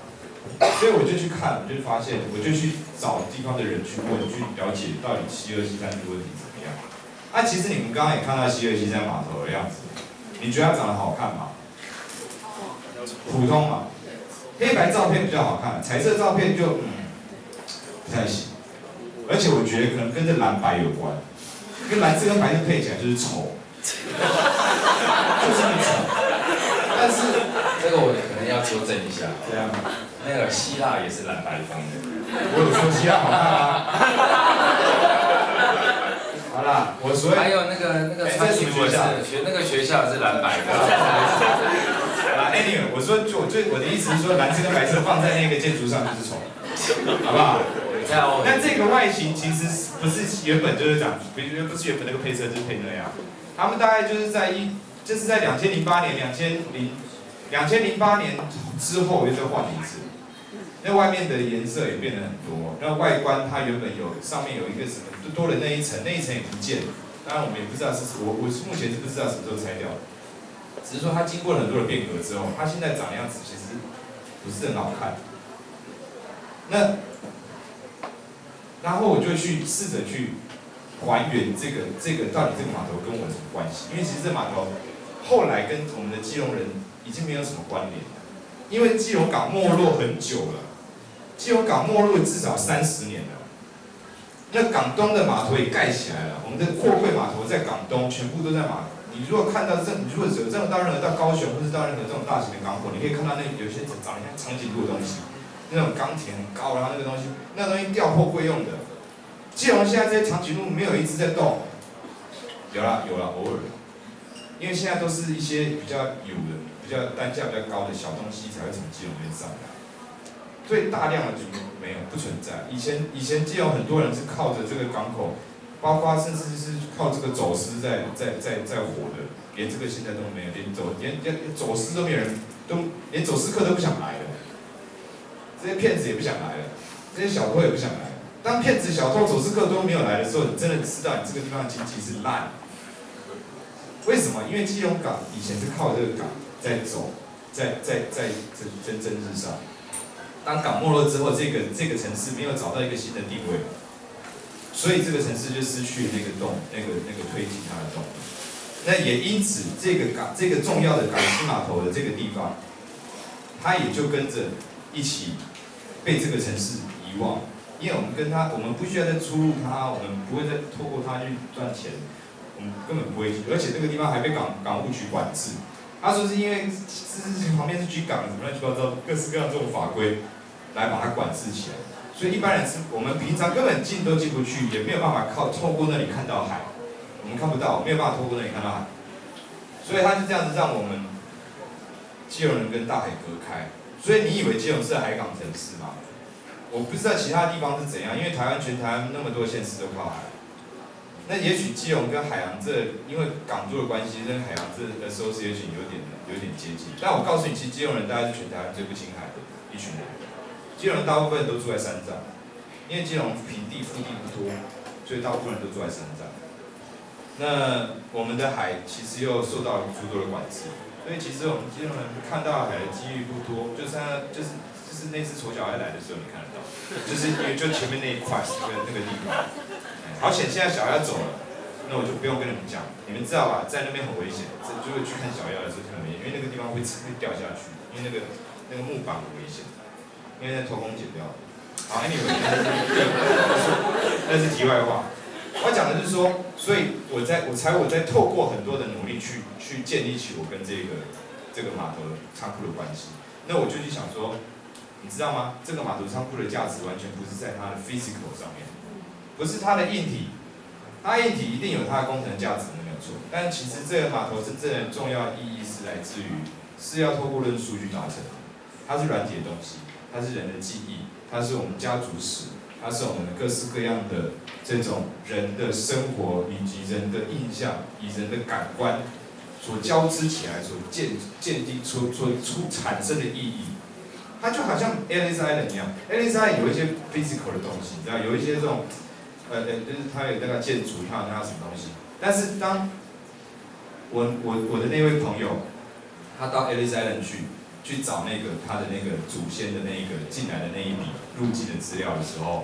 所以我就去看，我就发现，我就去找地方的人去问，去了解到底西二西三这个问题怎么样。啊，其实你们刚刚也看到西二西三码头的样子，你觉得它长得好看吗？普通嘛，黑白照片比较好看，彩色照片就嗯不太行。而且我觉得可能跟这蓝白有关，因为蓝色跟白色配起来就是丑，就是很丑。但是这个我可能要纠正一下， 这样， 那个希腊也是蓝白风的。 我有说希腊好看吗？好啦，我所以还有那个那个川崎博士学那个学校是蓝白的。 啊 ，anyway， 我说就我最我的意思是说，蓝色跟白色放在那个建筑上就是丑，好不好？那这个外形其实不是原本就是长，不是不是原本那个配色就是配那样，他们大概就是在一就是在两千零八年、两千零两千零八年之后又再换了一次，那外面的颜色也变得很多，那外观它原本有上面有一个什么，就多了那一层，那一层也不见，当然我们也不知道是我我目前是不知道什么时候拆掉的，只是说它经过了很多的变革之后，它现在长的样子其实不是很好看，那。然后我就去试着去还原这个这个到底这个码头跟我有什么关系？因为其实这码头后来跟我们的基隆人已经没有什么关联了，因为基隆港没落很久了，基隆港没落至少三十年了。那港东的码头也盖起来了，我们的货柜码头在港东全部都在码头。你如果看到这，你如果有这种到任何到高雄或是到任何这种大型的港口，你可以看到那有些长得像长颈鹿的东西。那种钢铁很高，然后那个东西，那个东西吊货柜用的。基隆现在这些长颈鹿没有一只在动，有啦有啦，偶尔，因为现在都是一些比较有的、比较单价比较高的小东西才会从基隆那边上来，所以大量的就没有不存在。以前以前基隆很多人是靠着这个港口，包括甚至是靠这个走私在在在在活的，连这个现在都没有，连走连连走私都没有人，都连走私客都不想来了。这些骗子也不想来了，这些小偷也不想来了。当骗子、小偷、走私客都没有来的时候，你真的知道你这个地方的经济是烂。为什么？因为基隆港以前是靠这个港在走，在在在蒸蒸蒸日上。当港没落之后，这个这个城市没有找到一个新的定位，所以这个城市就失去那个动，那个那个推进它的动力。那也因此，这个港这个重要的港西码头的这个地方，它也就跟着一起被这个城市遗忘，因为我们跟他，我们不需要再出入它，我们不会再透过它去赚钱，我们根本不会去，而且那个地方还被港港务局管制。他说是因为是是旁边是居港，什么乱七八糟各式各样这种法规来把它管制起来，所以一般人是我们平常根本进都进不去，也没有办法靠透过那里看到海，我们看不到，没有办法透过那里看到海，所以他就这样子让我们基隆人跟大海隔开。所以你以为基隆是海港城市吗？我不知道其他地方是怎样，因为台湾全台湾那么多县市都靠海。那也许基隆跟海洋这，因为港都的关系，跟海洋这 association 有点有点接近。但我告诉你，其实基隆人大概是全台湾最不亲海的一群人。基隆人大部分都住在山上，因为基隆平地腹地不多，所以大部分人都住在山上。那我们的海其实又受到诸多的管制。所以其实我们基隆人看到海的几率不多，就像就是就是那次丑小鸭来的时候你看得到，就是因为就前面那一块那个那个地方，好险现在小鸭走了，那我就不用跟你们讲，你们知道吧，在那边很危险，这就会去看小鸭的时候很危险，因为那个地方会会掉下去，因为那个那个木板很危险，因为那偷工减料。好 ，anyway， 那是题外话。我讲的是说，所以我在我才我在透过很多的努力去去建立起我跟这个这个码头仓库的关系。那我就去想说，你知道吗？这个码头仓库的价值完全不是在它的 physical 上面，不是它的硬体，它硬体一定有它的工程价值，没有错。但其实这个码头真正的重要意义是来自于是要透过论述去达成的。它是软体的东西，它是人的记忆，它是我们家族史。它是我们各式各样的这种人的生活以及人的印象，以人的感官所交织起来，所建建立出所出产生的意义。它就好像 Ellis Island 一样 ，Ellis Island 有一些 physical 的东西，你知道，有一些这种呃呃，就是它有那个建筑，它有那个什么东西。但是当我我我的那位朋友，他到 Ellis Island 去去找那个他的那个祖先的那一个进来的那一笔入境的资料的时候，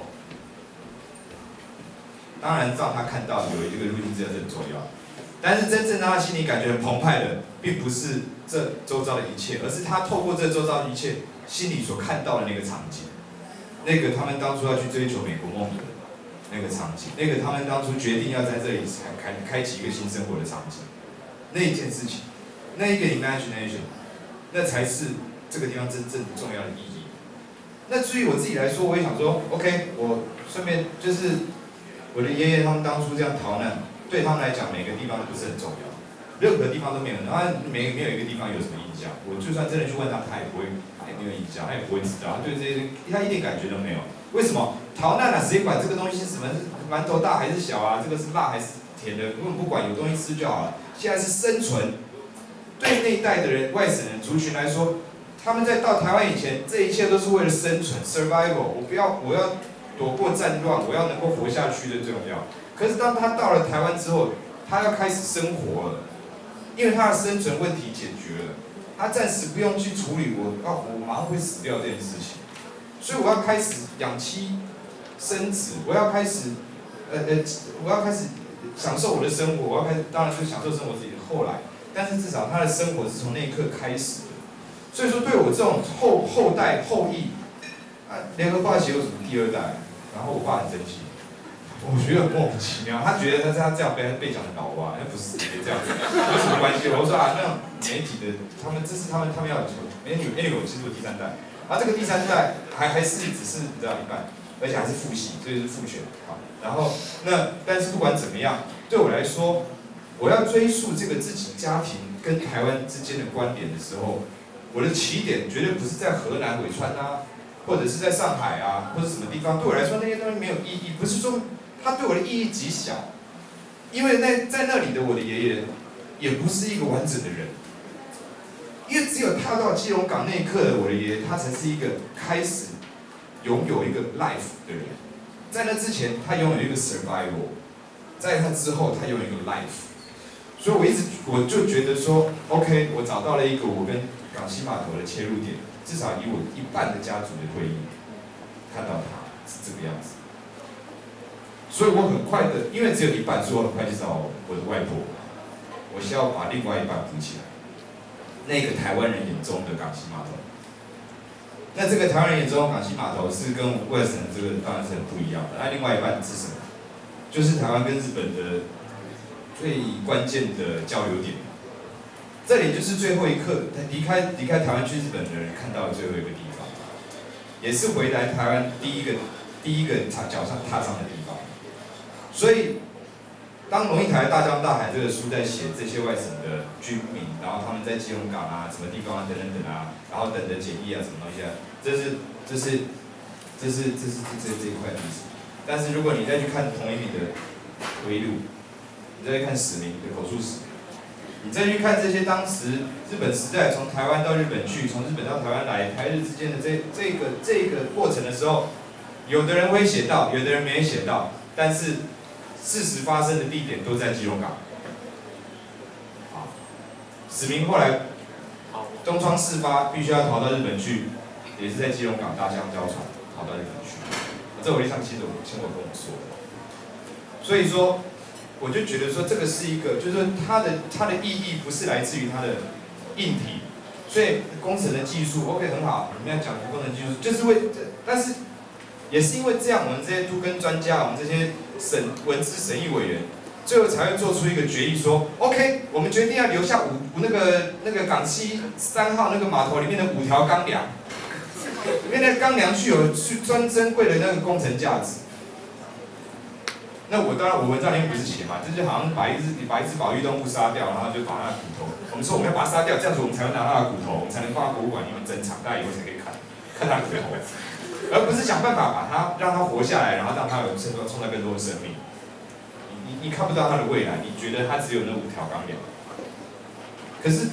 当然让他看到有这个入境资料是很重要，但是真正让他心里感觉很澎湃的，并不是这周遭的一切，而是他透过这周遭的一切，心里所看到的那个场景，那个他们当初要去追求美国梦的那个场景，那个他们当初决定要在这里开开开启一个新生活的场景，那一件事情，那一个 imagination， 那才是这个地方真正重要的意义。那至于我自己来说，我也想说 ，OK， 我顺便就是我的爷爷他们当初这样逃难，对他们来讲，每个地方都不是很重要，任何地方都没有，他没没有一个地方有什么印象。我就算真的去问他，他也不会，他也没有印象，他也不会知道，他对这些他一点感觉都没有。为什么逃难啊？谁管这个东西是什么？是馒头大还是小啊？这个是辣还是甜的？根本不管，有东西吃就好了。现在是生存。对那一代的人，外省人族群来说，他们在到台湾以前，这一切都是为了生存 （survival）。我不要，我要躲过战乱，我要能够活下去最重要。可是当他到了台湾之后，他要开始生活了，因为他的生存问题解决了，他暂时不用去处理我啊，我马上会死掉这件事情。所以我要开始养妻生子，我要开始，呃呃，我要开始享受我的生活，我要开始，当然是享受生活自己的后来。但是至少他的生活是从那一刻开始的，所以说对我这种后后代后裔，啊，联合报写有什么第二代？然后我爸很生气，我觉得莫名其妙，他觉得他他这样被被讲的老蛙，那不是也这样子，有什么关系？我说啊，那媒体的他们这是他们他们要有媒体 anyway 我其实我第三代，啊这个第三代还还是只是你知道一半，而且还是父系，所以是父权，好，然后那但是不管怎么样，对我来说。我要追溯这个自己家庭跟台湾之间的关联的时候，我的起点绝对不是在河南洧川啊，或者是在上海啊，或者什么地方。对我来说，那些东西没有意义，不是说它对我的意义极小，因为那在那里的我的爷爷也不是一个完整的人，因为只有踏到基隆港那一刻的我的爷爷，他才是一个开始拥有一个 life 的人，在那之前，他拥有一个 survival， 在他之后，他拥有一个 life。所以我一直我就觉得说 ，OK， 我找到了一个我跟港西码头的切入点，至少以我一半的家族的回忆，看到他是这个样子。所以我很快的，因为只有一半，所以我很快就找我的外婆，我需要把另外一半补起来。那个台湾人眼中的港西码头，那这个台湾人眼中的港西码头是跟外省这个当然是很不一样的。那另外一半是什么？就是台湾跟日本的。最关键的交流点，这里就是最后一刻，离开离开台湾去日本的人看到的最后一个地方，也是回来台湾第一个第一个踏脚上踏上的地方。所以，当《龙应台大江大海》这个书在写这些外省的居民，然后他们在基隆港啊、什么地方啊等等等啊，然后等着检疫啊什么东西啊，这是这是这是这是这这这一块历史。但是如果你再去看同一笔的回忆录，你再去看史明的口述史，你再去看这些当时日本时代从台湾到日本去，从日本到台湾来，台日之间的这这个这个过程的时候，有的人会写到，有的人没写到，但是事实发生的地点都在基隆港。好，史明后来东窗事发，必须要逃到日本去，也是在基隆港搭香蕉船逃到日本去。这我一上亲我亲我跟我说的，所以说。我就觉得说这个是一个，就是说它的它的意义不是来自于它的硬体，所以工程的技术 OK 很好，你们要讲工程技术，就是为，但是也是因为这样，我们这些都跟专家，我们这些审文资审议委员，最后才会做出一个决议说 OK， 我们决定要留下五那个那个港七三号那个码头里面的五条钢梁，里面的钢梁具有具专珍贵的那个工程价值。那我当然，我文章里面不是写嘛，就是好像把一只把一只保育动物杀掉，然后就把它的骨头，我们说我们要把它杀掉，这样子我们才会拿它的骨头，我们才能放在博物馆里面珍藏，大家以后才可以看，看它的骨头，而不是想办法把它让它活下来，然后让它有生创造更多的生命。你你你看不到它的未来，你觉得它只有那五条钢梁，可是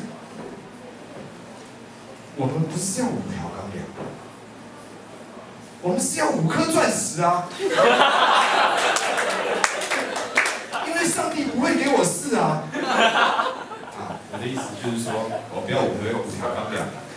我们不是要五条钢梁，我们是要五颗钻石啊！上帝不会给我四啊！啊，我的意思就是说，我不要五条五条钢梁，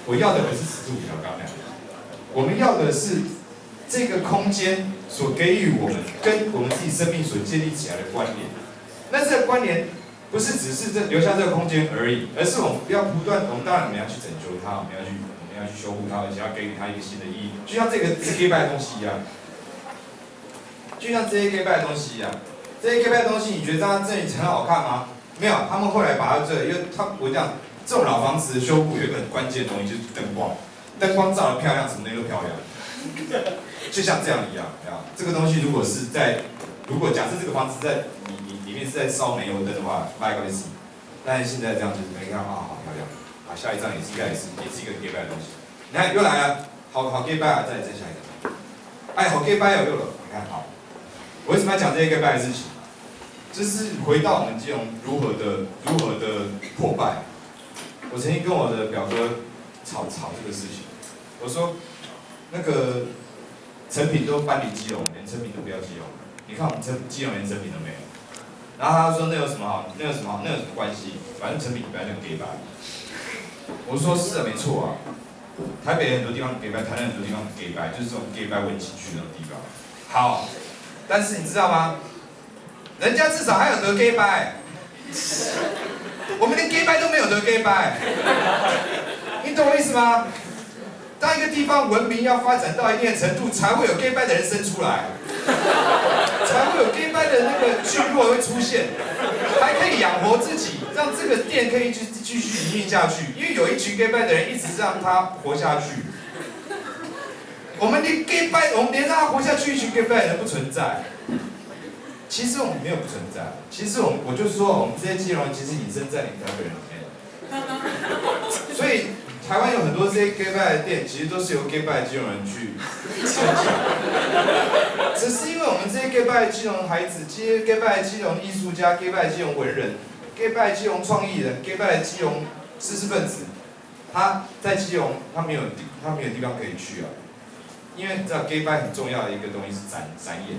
我要的不是十字五条纲两，我们要的是这个空间所给予我们跟我们自己生命所建立起来的关联。那这个关联不是只是这留下这个空间而已，而是我们要不断，我们当然我们要去拯救它，我们要去我们要去修护它，而且要给予它一个新的意义，就像这个 gay bye 的东西一样，就像这些 gay bye 的东西一样，这些 gay bye 的东西，你觉得它这里很好看吗？没有，他们后来把它这，因为他我讲这种老房子的修复有一个很关键的东西就是灯光，灯光照得漂亮，什么东西都漂亮，就像这样一样，啊，这个东西如果是在，如果假设这个房子在你你里面是在烧煤油灯的话，没关系，但是现在这样就是没看啊，好漂亮，啊，下一张也是应该也是也是一个 gay bye 的东西，你看又来了，好好 gay bye 啊，再再下一张，哎，好 gay bye 又了，你看好，我为什么要讲这些 gay bye 的事情？就是回到我们基隆如何的如何的破败。我曾经跟我的表哥吵吵这个事情，我说那个成品都搬离基隆，连成品都不要基隆，你看我们成基隆连成品都没有。然后他说那有什么好？那有什么好？那有什么关系？反正成品本来就 gay bye。我说是啊，没错啊。台北很多地方 gay bye， 台南很多地方 gay bye， 就是这种 gay bye 文情区那种地方。好，但是你知道吗？人家至少还有得 gay bye， 我们连 gay bye 都没有得 gay bye， 你懂我意思吗？当一个地方文明要发展到一定的程度，才会有 gay bye 的人生出来，才会有 gay bye 的那个聚落会出现，还可以养活自己，让这个店可以继继续营运下去。因为有一群 gay bye 的人一直让他活下去，我们连 gay bye， 我们连让他活下去一群 gay bye 的人不存在。其实我们没有不存在，其实我们我就说我们这些基隆人其实隐身在你们台北人里面，所以台湾有很多这些 gay bye 的店，其实都是由 gay bye 的基隆人去撑起来。只是因为我们这些 gay bye 的基隆孩子，这些 gay bye 的基隆艺术家 ，gay bye 的基隆文人 ，gay bye 的基隆创意人 ，gay bye 的基隆知识分子，他在基隆他没有地他没有地方可以去啊，因为你知道 gay bye 很重要的一个东西是展展演。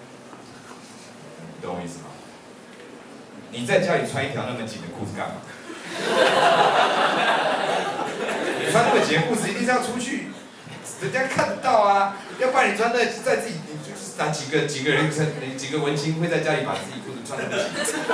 懂我意思吗？你在家里穿一条那么紧的裤子干嘛？你穿那么紧的裤子一定是要出去，人家看得到啊。要不然你穿在在自己，你就是哪几个几个人几个文青会在家里把自己裤子穿那么紧？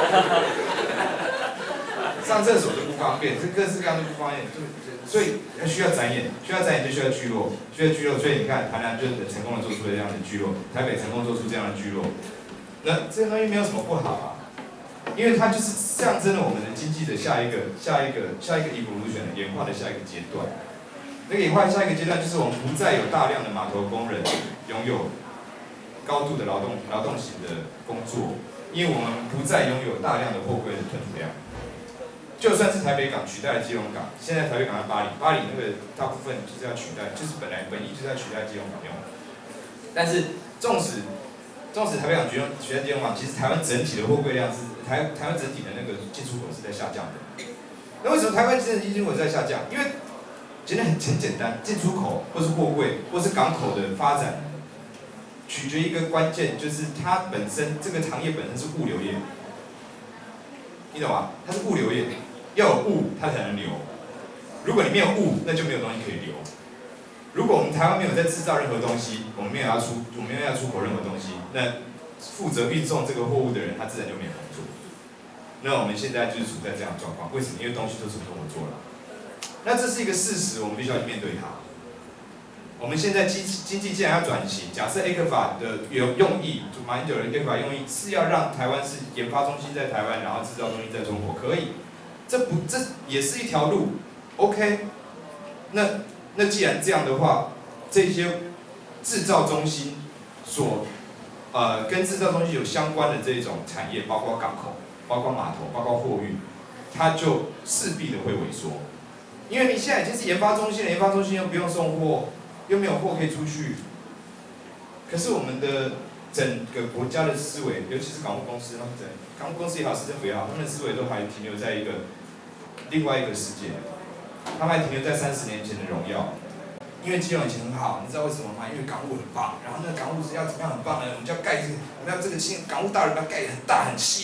上厕所都不方便，这各式各样都不方便，所以需要展演，需要展演就需要聚落，需要聚落。所以你看，台南就成功的做出了这样的聚落，台北成功做出这样的聚落。那这个东西没有什么不好啊，因为它就是象征了我们的经济的下一个、下一个、下一个 evolution 演化的下一个阶段。那个演化的下一个阶段就是我们不再有大量的码头工人拥有高度的劳动劳动型的工作，因为我们不再拥有大量的货柜的吞吐量。就算是台北港取代了基隆港，现在台北港在巴黎，巴黎那个大部分就是要取代，就是本来本意就是要取代基隆港用。但是纵使纵使台北港取代取代基隆港，其实台湾整体的货柜量是台台湾整体的那个进出口是在下降的。那为什么台湾整体进出口在下降？因为其实很很简单，进出口或是货柜或是港口的发展，取决一个关键，就是它本身这个行业本身是物流业，你懂吗？它是物流业，要有物它才能流。如果你没有物，那就没有东西可以流。如果我们台湾没有在制造任何东西，我们没有要出，我们没有要出口任何东西，那负责运送这个货物的人，他自然就没有工作。那我们现在就是处在这样的状况，为什么？因为东西都是从我做了。那这是一个事实，我们必须要去面对它。我们现在经经济既然要转型，假设 A 克法的有用意，就马英九的 A 克法用意是要让台湾是研发中心在台湾，然后制造中心在中国，可以，这不这也是一条路 ，OK？ 那那既然这样的话，这些制造中心所呃跟制造中心有相关的这种产业，包括港口、包括码头、包括货运，它就势必的会萎缩。因为你现在已经是研发中心了，研发中心又不用送货，又没有货可以出去。可是我们的整个国家的思维，尤其是港务公司，他们整港务公司也好，市政府也好，他们的思维都还停留在一个另外一个世界，他们还停留在三十年前的荣耀。因为基隆以前很好，你知道为什么吗？因为港务很棒，然后那个港务是要怎么样很棒呢？我们就要盖这个，我们要这个新港务大楼要盖得很大很新，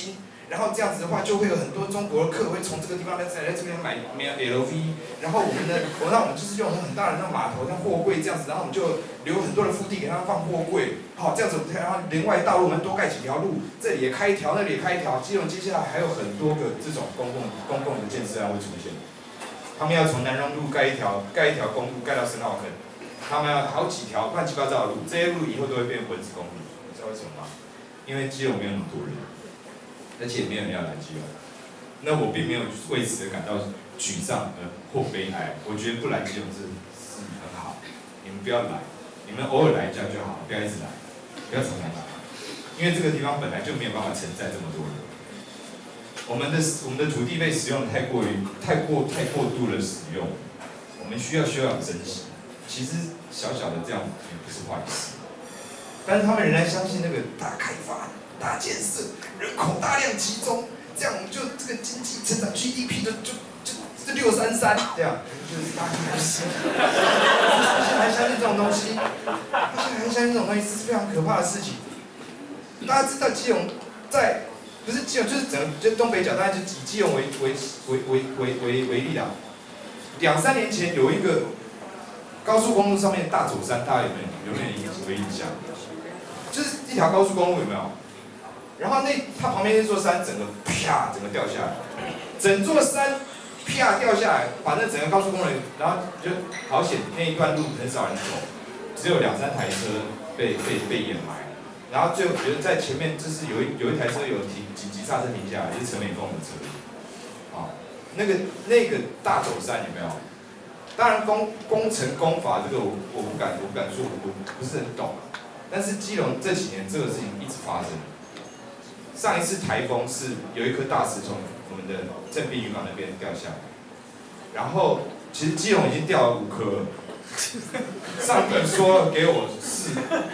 然后这样子的话，就会有很多中国的客会从这个地方来在这边买买 L V， 然后我们呢，我让我们就是用很大的那种码头，像货柜这样子，然后我们就留很多的腹地给他们放货柜，好这样子，然后另外道路我们多盖几条路，这里也开一条，那里也开一条，基隆接下来还有很多个这种公共公共的建设案会出现。他们要从南荣路盖一条盖一条公路盖到深澳坑，他们要好几条乱七八糟的路，这些路以后都会变文字公路，你知道为什么吗？因为基隆没有那么多人。而且没有人要来基隆，那我并没有为此而感到沮丧呃或悲哀。我觉得不来基隆是是很好，你们不要来，你们偶尔来一下就好，不要一直来，不要常常来，因为这个地方本来就没有办法承载这么多人。我们的我们的土地被使用的太过于太过太过度的使用，我们需要修养珍惜。其实小小的这样也不是坏事，但是他们仍然相信那个大开发。大建设，人口大量集中，这样我们就这个经济成长 G D P 就就就就六三三这样，就是大家还信，他现在还相信这种东西，他现在还相信这种东西，这是非常可怕的事情。大家知道基隆在不是基隆，就是整个就东北角，大概就以基隆为为为为为为为例啦。两三年前有一个高速公路上面大走山，大家有没有有没有印象？就是一条高速公路有没有？然后那它旁边那座山整个啪整个掉下来，整座山啪掉下来，把那整个高速公路，然后就好险那一段路很少人走，只有两三台车被被被掩埋，然后最后觉得在前面就是有一有一台车有停紧急刹车停下来，就是陈美凤的车，啊，那个那个大走山有没有？当然工工程工法这个我我不敢我不敢说我我不是很懂，但是基隆这几年这个事情一直发生。上一次台风是有一颗大石从我们的正滨渔港那边掉下来，然后其实基隆已经掉了五颗了，上帝说给我四，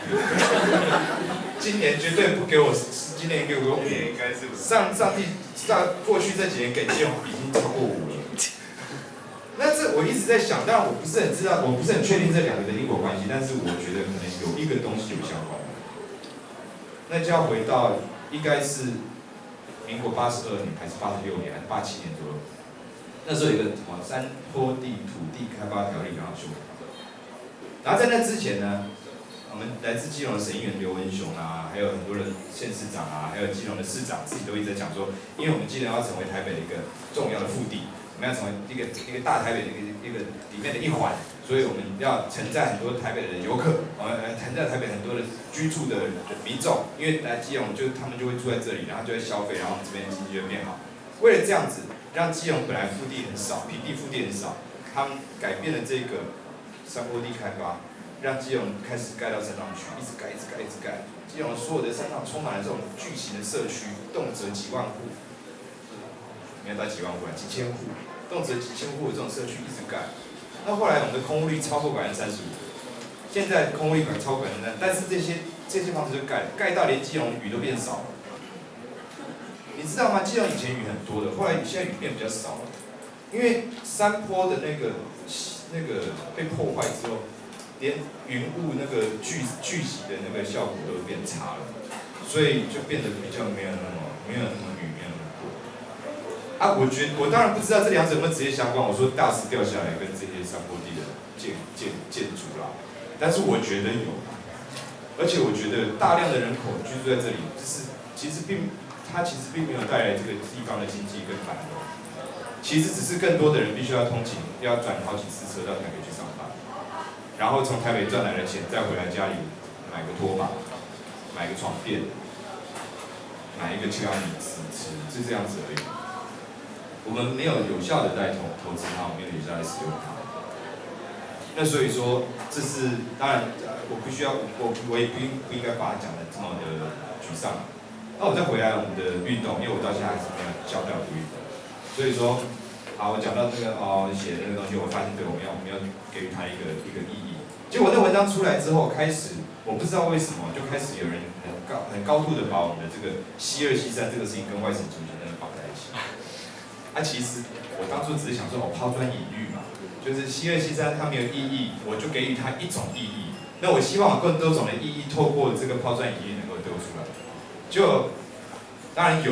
今年绝对不给我四，今年给我五，应该是上上帝在过去这几年给基隆已经超过五了。那这我一直在想，当然我不是很知道，我不是很确定这两个的因果关系，但是我觉得可能有一个东西有相关，那就要回到。应该是民国八十二年还是八十六年还是八七年左右，那时候有一个什么山坡地土地开发条例然后修改，然后在那之前呢，我们来自基隆的省议员刘文雄啊，还有很多的县市长啊，还有基隆的市长自己都一直在讲说，因为我们基隆要成为台北的一个重要的腹地，我们要成为一个一个大台北的一个一个里面的一环。所以我们要承载很多台北的游客，我们来承载台北很多的居住的民众，因为来基隆就他们就会住在这里，然后就会消费，然后我们这边经济就会变好。为了这样子，让基隆本来腹地很少，平地腹地很少，他们改变了这个山坡地开发，让基隆开始盖到山上去，一直盖，一直盖，一直盖。基隆所有的山上充满了这种巨型的社区，动辄几万户，没有到几万户啊，几千户，动辄几千户的这种社区一直盖。那后来我们的空屋率超过百分之三十五，现在空屋率超过百分之三，但是这些这些房子就盖盖到连基隆雨都变少了。你知道吗？基隆以前雨很多的，后来现在雨变比较少了，因为山坡的那个那个被破坏之后，连云雾那个聚聚集的那个效果都变差了，所以就变得比较没有那么没有那么雨没有那么多。啊，我觉得我当然不知道这两者有没有直接相关。我说大石掉下来跟这些山坡地的建建建筑啦，但是我觉得有，而且我觉得大量的人口居住在这里，就是其实并它其实并没有带来这个地方的经济跟繁荣，其实只是更多的人必须要通勤，要转好几次车到台北去上班，然后从台北赚来的钱再回来家里买个拖把，买个床垫，买一个秋米吃吃，是这样子而已。我们没有有效的在投投资它，我们没有有效的使用它。那所以说，这是当然，我必须要我我也不不应该把它讲的这么的沮丧。那我再回来我们的运动，因为我到现在还是没有教不了运动，所以说，好，我讲到这个哦写的那个东西，我发现对我们要我们要给予它一个一个意义。结果那文章出来之后，开始我不知道为什么就开始有人很高很高度的把我们的这个西二西三这个事情跟外省族群真的绑在一起。啊，其实我当初只是想说，我抛砖引玉嘛，就是西二西三它没有意义，我就给予它一种意义。那我希望有更多种的意义，透过这个抛砖引玉能够丢出来。就当然有，我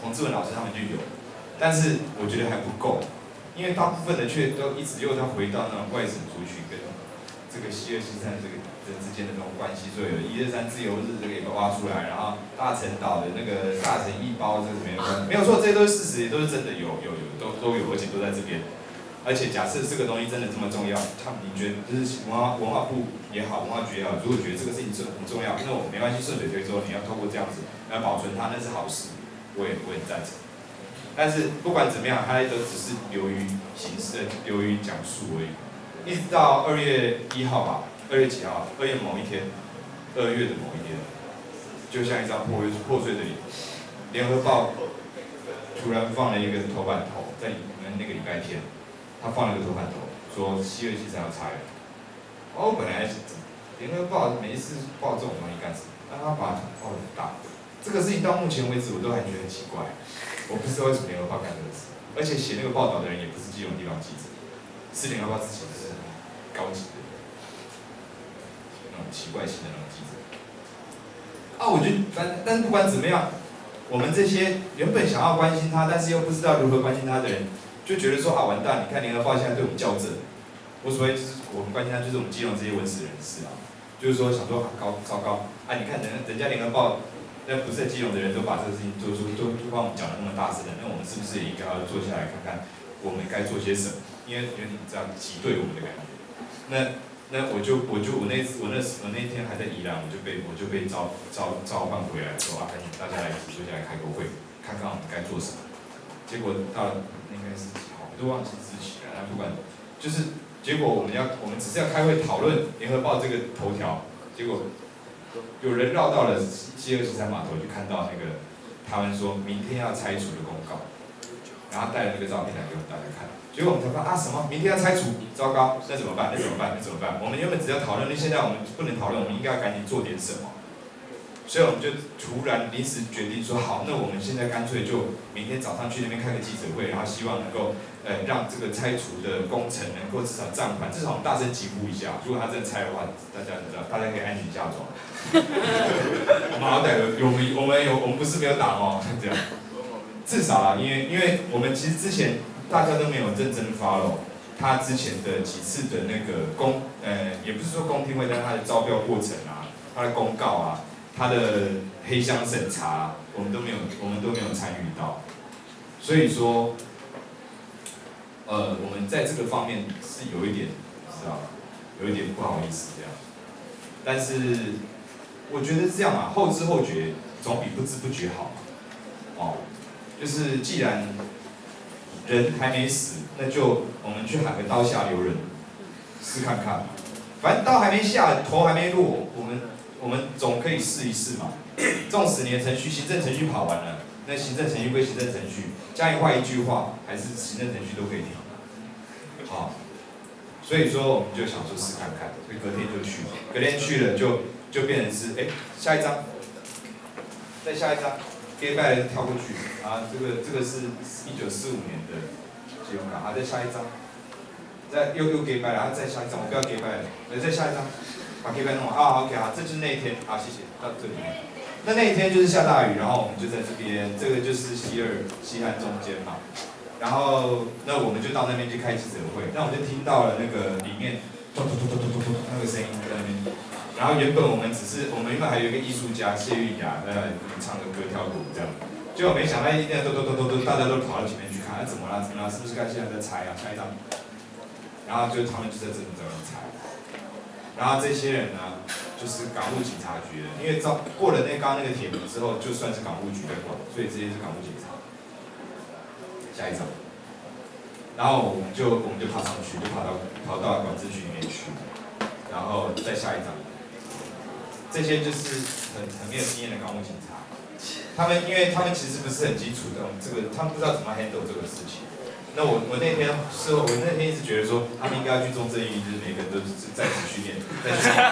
洪志文老师他们就有，但是我觉得还不够，因为大部分的却都一直又要回到那种外省族群跟这个西二西三这个人之间的这种关系，所以有一二三自由日这个也挖出来，然后大陈岛的那个大陈一包这个没有关，没有错，这些都是事实，也都是真的有有有都都有，而且都在这边。而且假设这个东西真的这么重要，他们你觉得就是文化文化部也好，文化局也好，如果觉得这个事情是很重要，那我没关系，顺水推舟，你要透过这样子来保存它，那是好事，我也我也赞成。但是不管怎么样，它都只是流于形式，流于讲述而已。一直到二月一号吧，二月几号？二月某一天，二月的某一天，就像一张破破碎的脸。联合报突然放了一个头版头，在你们那个礼拜天。他放了个头版头，说西二西三要拆了。哦，我本来是联合报每一次报这种东西干什么？让他把它报得很大。这个事情到目前为止我都还觉得很奇怪，我不知道为什么联合报干这个事，而且写那个报道的人也不是基隆地方记者，是联合报自己是高级的那种奇怪性的那种记者。啊，我觉得但但是不管怎么样，我们这些原本想要关心他，但是又不知道如何关心他的人。就觉得说啊完蛋，你看联合报现在对我们校正，我所谓就是我们关心他就是我们基隆这些文史人士啊，就是说想说啊高糟糕啊，你看人人家联合报那不是在基隆的人都把这个事情做出都都帮我们讲的那么大声的，那我们是不是也应该要坐下来看看我们该做些什么？因为有点这样挤兑我们的感觉。那那我就我就我那次我那我那天还在宜兰，我就被我就被召召召唤回来说啊，赶紧大家来坐下来开个会，看看我们该做什么。结果到了应该是几号，我都忘记日期了。然后不管，就是结果我们要我们只是要开会讨论联合报这个头条，结果有人绕到了西二十三码头，就看到那个他们说明天要拆除的公告，然后带了那个照片来给我们大家看。结果我们才发现啊什么？明天要拆除，糟糕，那怎么办？那怎么办？那怎么办？我们原本只要讨论，那现在我们不能讨论，我们应该要赶紧做点什么。所以我们就突然临时决定说，好，那我们现在干脆就明天早上去那边开个记者会，然后希望能够呃让这个拆除的工程能够至少暂缓，至少我们大声疾呼一下。如果他真的拆的话，大家知道，大家可以安全下装。我们好歹有有我们有我们不是没有打哦，这样。至少啊，因为因为我们其实之前大家都没有认真 follow 他之前的几次的那个公呃也不是说公听会，但是他的招标过程啊，他的公告啊。他的黑箱审查，我们都没有，我们都没有参与到，所以说，呃，我们在这个方面是有一点，知道，有一点不好意思这样。但是我觉得这样啊，后知后觉总比不知不觉好。哦，就是既然人还没死，那就我们去喊个刀下留人，试看看。反正刀还没下，头还没落，我们。我们总可以试一试嘛。纵使你的程序、行政程序跑完了，那行政程序归行政程序，加一画一句话，还是行政程序都可以停。好，所以说我们就想说试看看，所以隔天就去，隔天去了就就变成是，哎，下一张，再下一张，接拜跳过去，啊，这个这个是一九四五年的信用卡，好，再下一张，再又又给拜了，然后再下一张，我不要给拜了，来再下一张。把 K 班弄完啊 ，OK 好，这就是那一天啊，谢谢，到这里。那那一天就是下大雨，然后我们就在这边，这个就是西二西汉中间嘛。然后那我们就到那边去开记者会，那我就听到了那个里面咚咚咚咚咚咚咚那个声音在那边。然后原本我们只是，我们原本还有一个艺术家谢玉雅在那里唱个歌跳舞这样，结果没想到一天咚咚咚咚咚，大家都跑到前面去看，啊怎么了怎么了，是不是该现在在拆啊？下一张。然后就他们就在这里在那拆。然后这些人呢，就是港务警察局的，因为照过了那刚刚那个铁门之后，就算是港务局在管，所以这些是港务警察。下一张，然后我们就我们就爬上去，就爬到跑到管制区里面去，然后再下一张。这些就是很很没有经验的港务警察，他们因为他们其实不是很基础的，这个他们不知道怎么 handle 这个事情。那我我那天事后，我那天一直觉得说，他们应该要去中正义，就是每个人都是在职训练，在训练。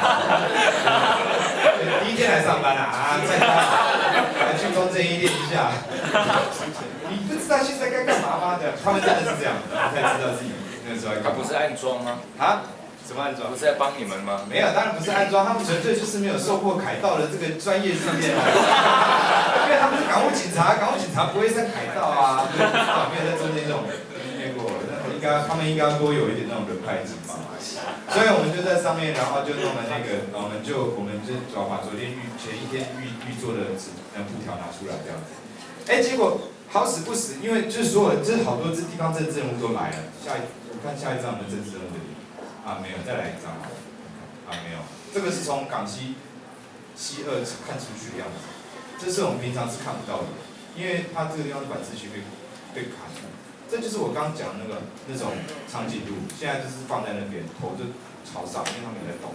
第一天来上班啊，啊，在家来去中正义练一下。你不知道现在该干嘛吗？的，他们真的是这样，他才知道自己那个时候要干嘛。 他不是暗装吗？ 啊？什么安装？ 不是在帮你们吗？ 没有，当然不是安装，他们纯粹就是没有受过凯道的这个专业训练啊。 因为他们是港务警察，港务警察不会上海盗啊，没有在中间这种遇过，那应该他们应该多有一点那种人派警吧。所以我们就在上面，然后就弄了那个，我们就我们就主要把昨天预前一天预预做的纸那布条拿出来这样子。哎，结果好死不死，因为就是所有就是好多支地方政治人物都来了。下一我看下一张的政治人物这里啊没有，再来一张好了。啊没有，这个是从港西西二看出去的样子，这是我们平常是看不到的，因为它这个地方管制区被被卡住。这就是我刚刚讲的那个那种长颈鹿，现在就是放在那边，头就朝上，因为他们也在动。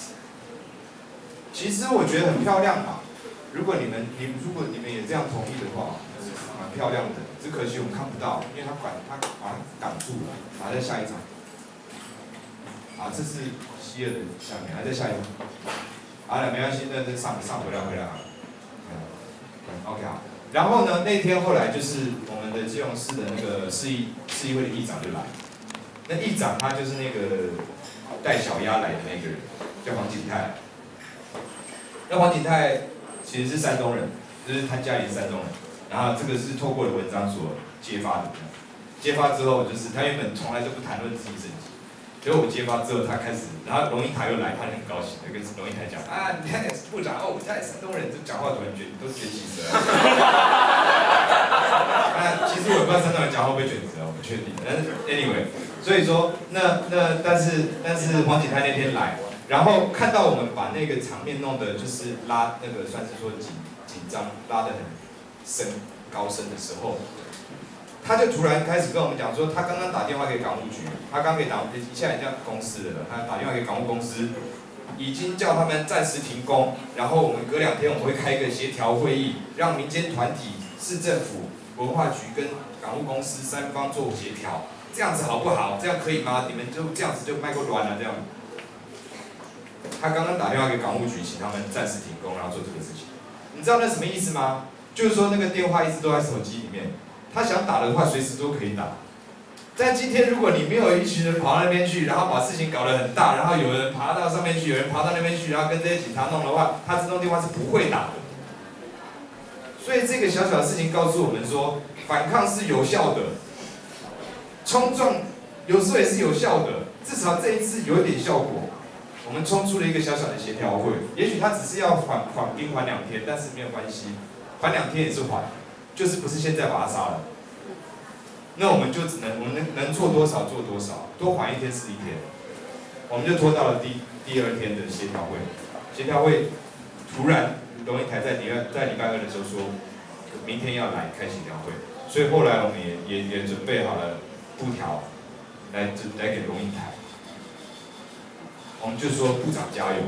其实我觉得很漂亮嘛，如果你们你如果你们也这样同意的话，蛮漂亮的。只可惜我们看不到，因为它管它把它挡住了。好，在下一张。啊，这是西二的下面，还在下一张。好了，没关系，那这上上回来回来啊。OK 好。然后呢，那天后来就是我们的基隆市的那个市议市议会的议长就来，那议长他就是那个带小鸭来的那个人，叫黄景泰。那黄景泰其实是山东人，就是他家里是山东人，然后这个是透过了文章所揭发的。揭发之后，就是他原本从来就不谈论自己政绩，结果我揭发之后，他开始，然后龙应台又来，他很高兴的跟龙应台讲啊，你看部长哦，我家里山东人，就讲话突然觉都觉起舌。啊，其实我也不知道山东人讲话会不会卷舌，我不确定。但是 anyway， 所以说那那但是但是黄景泰那天来，然后看到我们把那个场面弄得就是拉那个算是说紧紧张拉得很深高深的时候。他就突然开始跟我们讲说，他刚刚打电话给港务局，他刚给港务现在已经公司了，他打电话给港务公司，已经叫他们暂时停工，然后我们隔两天我们会开一个协调会议，让民间团体、市政府、文化局跟港务公司三方做协调，这样子好不好？这样可以吗？你们就这样子就卖过卵了这样。他刚刚打电话给港务局，请他们暂时停工，然后做这个事情。你知道那什么意思吗？就是说那个电话一直都在手机里面。他想打的话，随时都可以打。但今天如果你没有一群人跑到那边去，然后把事情搞得很大，然后有人爬到上面去，有人爬到那边去，然后跟这些警察弄的话，他这通电话是不会打的。所以这个小小的事情告诉我们说，反抗是有效的，冲撞有时候也是有效的，至少这一次有一点效果。我们冲出了一个小小的协调会，也许他只是要缓缓兵缓两天，但是没有关系，缓两天也是缓。就是不是现在把他杀了，那我们就只能我们能能做多少做多少，多缓一天是一天，我们就拖到了第第二天的协调会。协调会突然龙应台在礼拜在礼拜二的时候说，明天要来开协调会，所以后来我们也也也准备好了布条来来给龙应台，我们就说部长加油，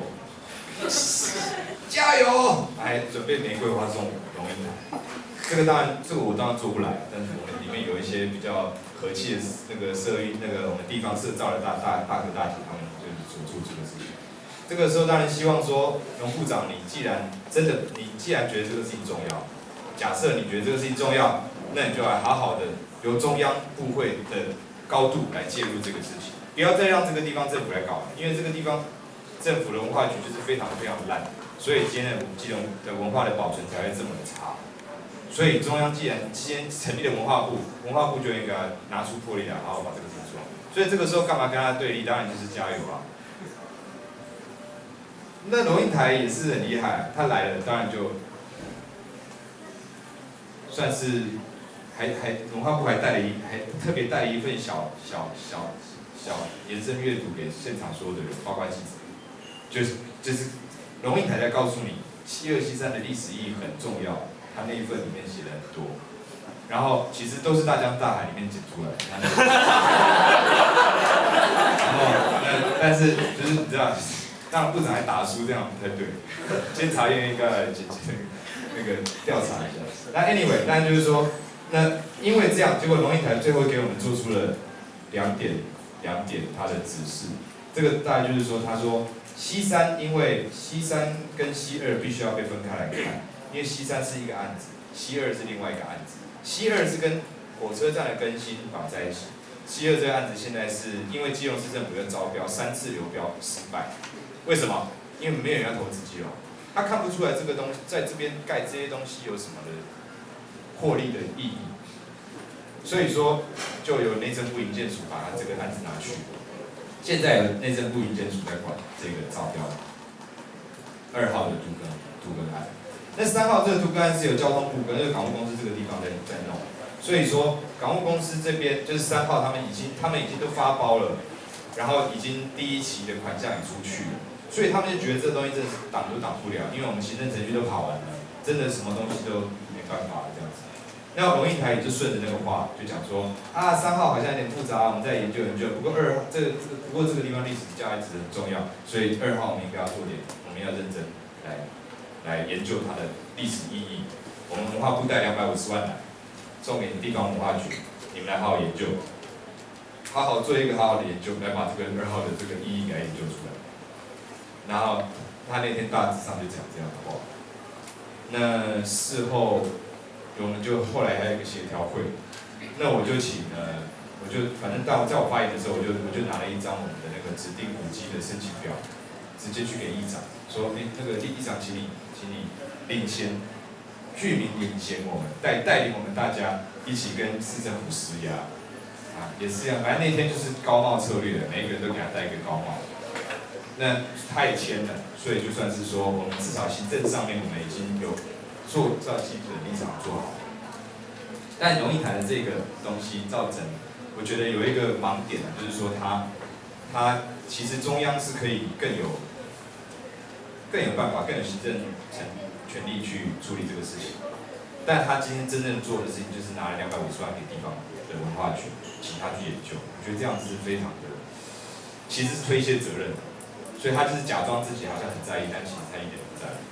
加油，来准备玫瑰花送龙应台。这个当然，这个我当然做不来，但是我们里面有一些比较和气的那个社运，那个我们地方社造的大大大哥大姐，他们就是所做这个事情。这个时候当然希望说，龙部长，你既然真的，你既然觉得这个事情重要，假设你觉得这个事情重要，那你就来好好的由中央部会的高度来介入这个事情，不要再让这个地方政府来搞了，因为这个地方政府的文化局就是非常非常烂，所以今天的基隆的文化的保存才会这么的差。所以中央既然先成立了文化部，文化部就应该拿出魄力来，好好把这个事做。所以这个时候干嘛跟他对立？当然就是加油啊！那龙应台也是很厉害，他来了，当然就算是还还文化部还带了一还特别带了一份小小小小延伸阅读给现场所有的人，包括记者，就是就是龙应台在告诉你，西二西三的历史意义很重要。他那一份里面写了很多，然后其实都是大江大海里面剪出来的。然后，但但是就是你知道，当然部长还打输，这样不太对。监察院应该来检那个调查一下。那 anyway， 但就是说，那因为这样，结果龙应台最后给我们做出了两点两点他的指示。这个大概就是说，他说西三因为西三跟西二必须要被分开来看。因为西三是一个案子，西二是另外一个案子。西二是跟火车站的更新绑在一起。西二这个案子现在是因为基隆市政府要招标，三次流标失败。为什么？因为没有人要投资基隆。 他看不出来这个东西在这边盖这些东西有什么的获利的意义，所以说就由内政部营建署把他这个案子拿去，现在由内政部营建署在管这个招标二号的都更都更案，那三号这个都更案是由交通部跟这个港务公司这个地方在在弄，所以说港务公司这边就是三号他们已经他们已经都发包了，然后已经第一期的款项也出去了。所以他们就觉得这东西真的是挡都挡不了，因为我们行政程序都跑完了，真的什么东西都没办法了这样子。那龙应台也就顺着那个话，就讲说啊，三号好像有点复杂，我们再研究研究。不过二这个这个不过这个地方历史价值很重要，所以二号我们应该要做点，我们要认真来来研究它的历史意义。我们文化部带两百五十万来，送给地方文化局，你们来好好研究，好好做一个好好的研究，来把这个二号的这个意义给它研究出来。然后他那天大致上就讲这样的话。那事后我们就后来还有一个协调会，那我就请呃，我就反正到在我发言的时候，我就我就拿了一张我们的那个指定古迹的申请表，直接去给议长说，哎，那个议长，请你请你领先，居民领衔我们，带带领我们大家一起跟市政府施压，啊，也是这样，反正那天就是高帽策略的，每一个人都给他戴一个高帽。那他也签了，所以就算是说，我们至少行政上面我们已经有做照基本立场做好。但龙应台的这个东西造成，我觉得有一个盲点，就是说它它其实中央是可以更有更有办法、更有行政权权力去处理这个事情。但他今天真正做的事情，就是拿了两百五十万给地方的文化局，请他去研究。我觉得这样是非常的，其实是推卸责任的。所以他就是假装自己好像很在意，但其实他一点不在意。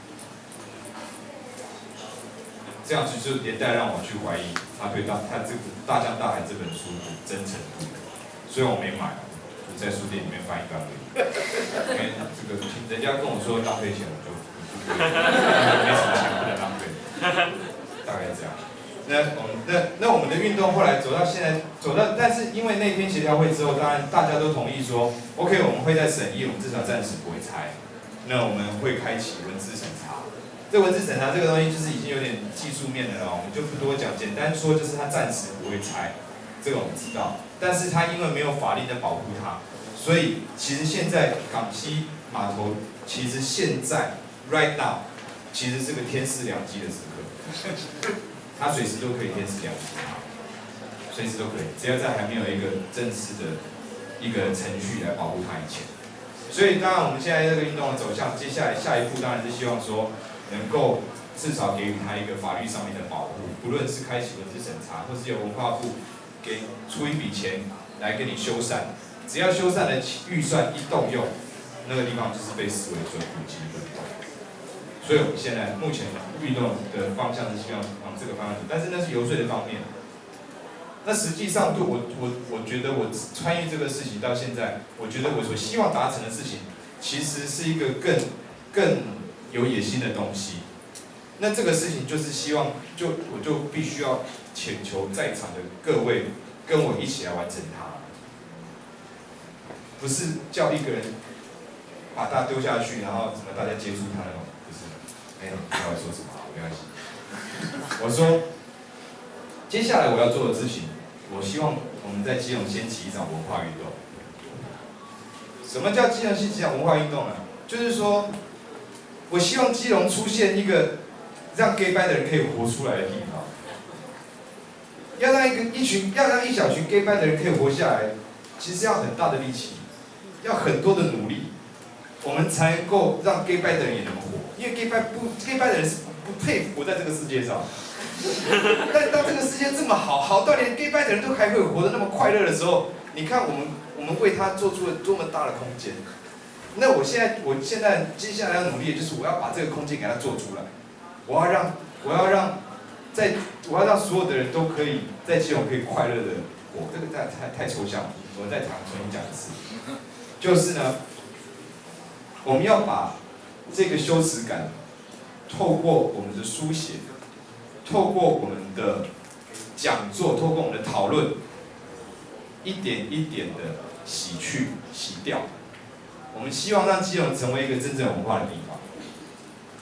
这样子就连带让我去怀疑他对大他这个《大江大海》这本书的真诚度。虽然我没买，就在书店里面翻一翻而已。因为这个人家跟我说浪费钱，我就没什么钱不能浪费，大概这样。那我们那那我们的运动后来走到现在，走到，但是因为那天协调会之后，当然大家都同意说 ，OK， 我们会在审议，我们至少暂时不会拆。那我们会开启文字审查。这文字审查这个东西就是已经有点技术面的了，我们就不多讲，简单说就是它暂时不会拆，这个我们知道。但是它因为没有法律在保护它，所以其实现在港西码头其实现在 right now 其实是个天赐良机的时刻。它随时都可以天赐良机，随时都可以，只要在还没有一个正式的一个程序来保护它以前。所以当然我们现在这个运动的走向，接下来下一步当然是希望说能够至少给予它一个法律上面的保护，不论是开启文字审查，或是由文化部给出一笔钱来给你修缮，只要修缮的预算一动用，那个地方就是被视为准古迹的。所以我们现在目前运动的方向是希望往这个方向走，但是那是游说的方面。那实际上，对我我我觉得我参与这个事情到现在，我觉得我所希望达成的事情，其实是一个更更有野心的东西。那这个事情就是希望，就我就必须要请求在场的各位跟我一起来完成它，不是叫一个人把它丢下去，然后什么大家接触它那种。哎，不知道说什么，没关系。我说，接下来我要做的事情，我希望我们在基隆掀起一场文化运动。什么叫基隆掀起一场文化运动呢？就是说，我希望基隆出现一个让 gay 掰的人可以活出来的地方。要让一个一群，要让一小群 gay 掰的人可以活下来，其实要很大的力气，要很多的努力，我们才能够让 gay 掰的人也能活。因为 gay 掰不 gay 掰的人是不不配活在这个世界上。但当这个世界这么好，好到连 gay 掰的人都还会活得那么快乐的时候，你看我们我们为他做出了多么大的空间。那我现在我现在接下来要努力的就是我要把这个空间给他做出来，我要让我要让在我要让所有的人都可以在基隆可以快乐的活。这个太太太抽象了，我再讲重新讲一次，就是呢，我们要把这个羞耻感，透过我们的书写，透过我们的讲座，透过我们的讨论，一点一点的洗去、洗掉。我们希望让基隆成为一个真正文化的地方。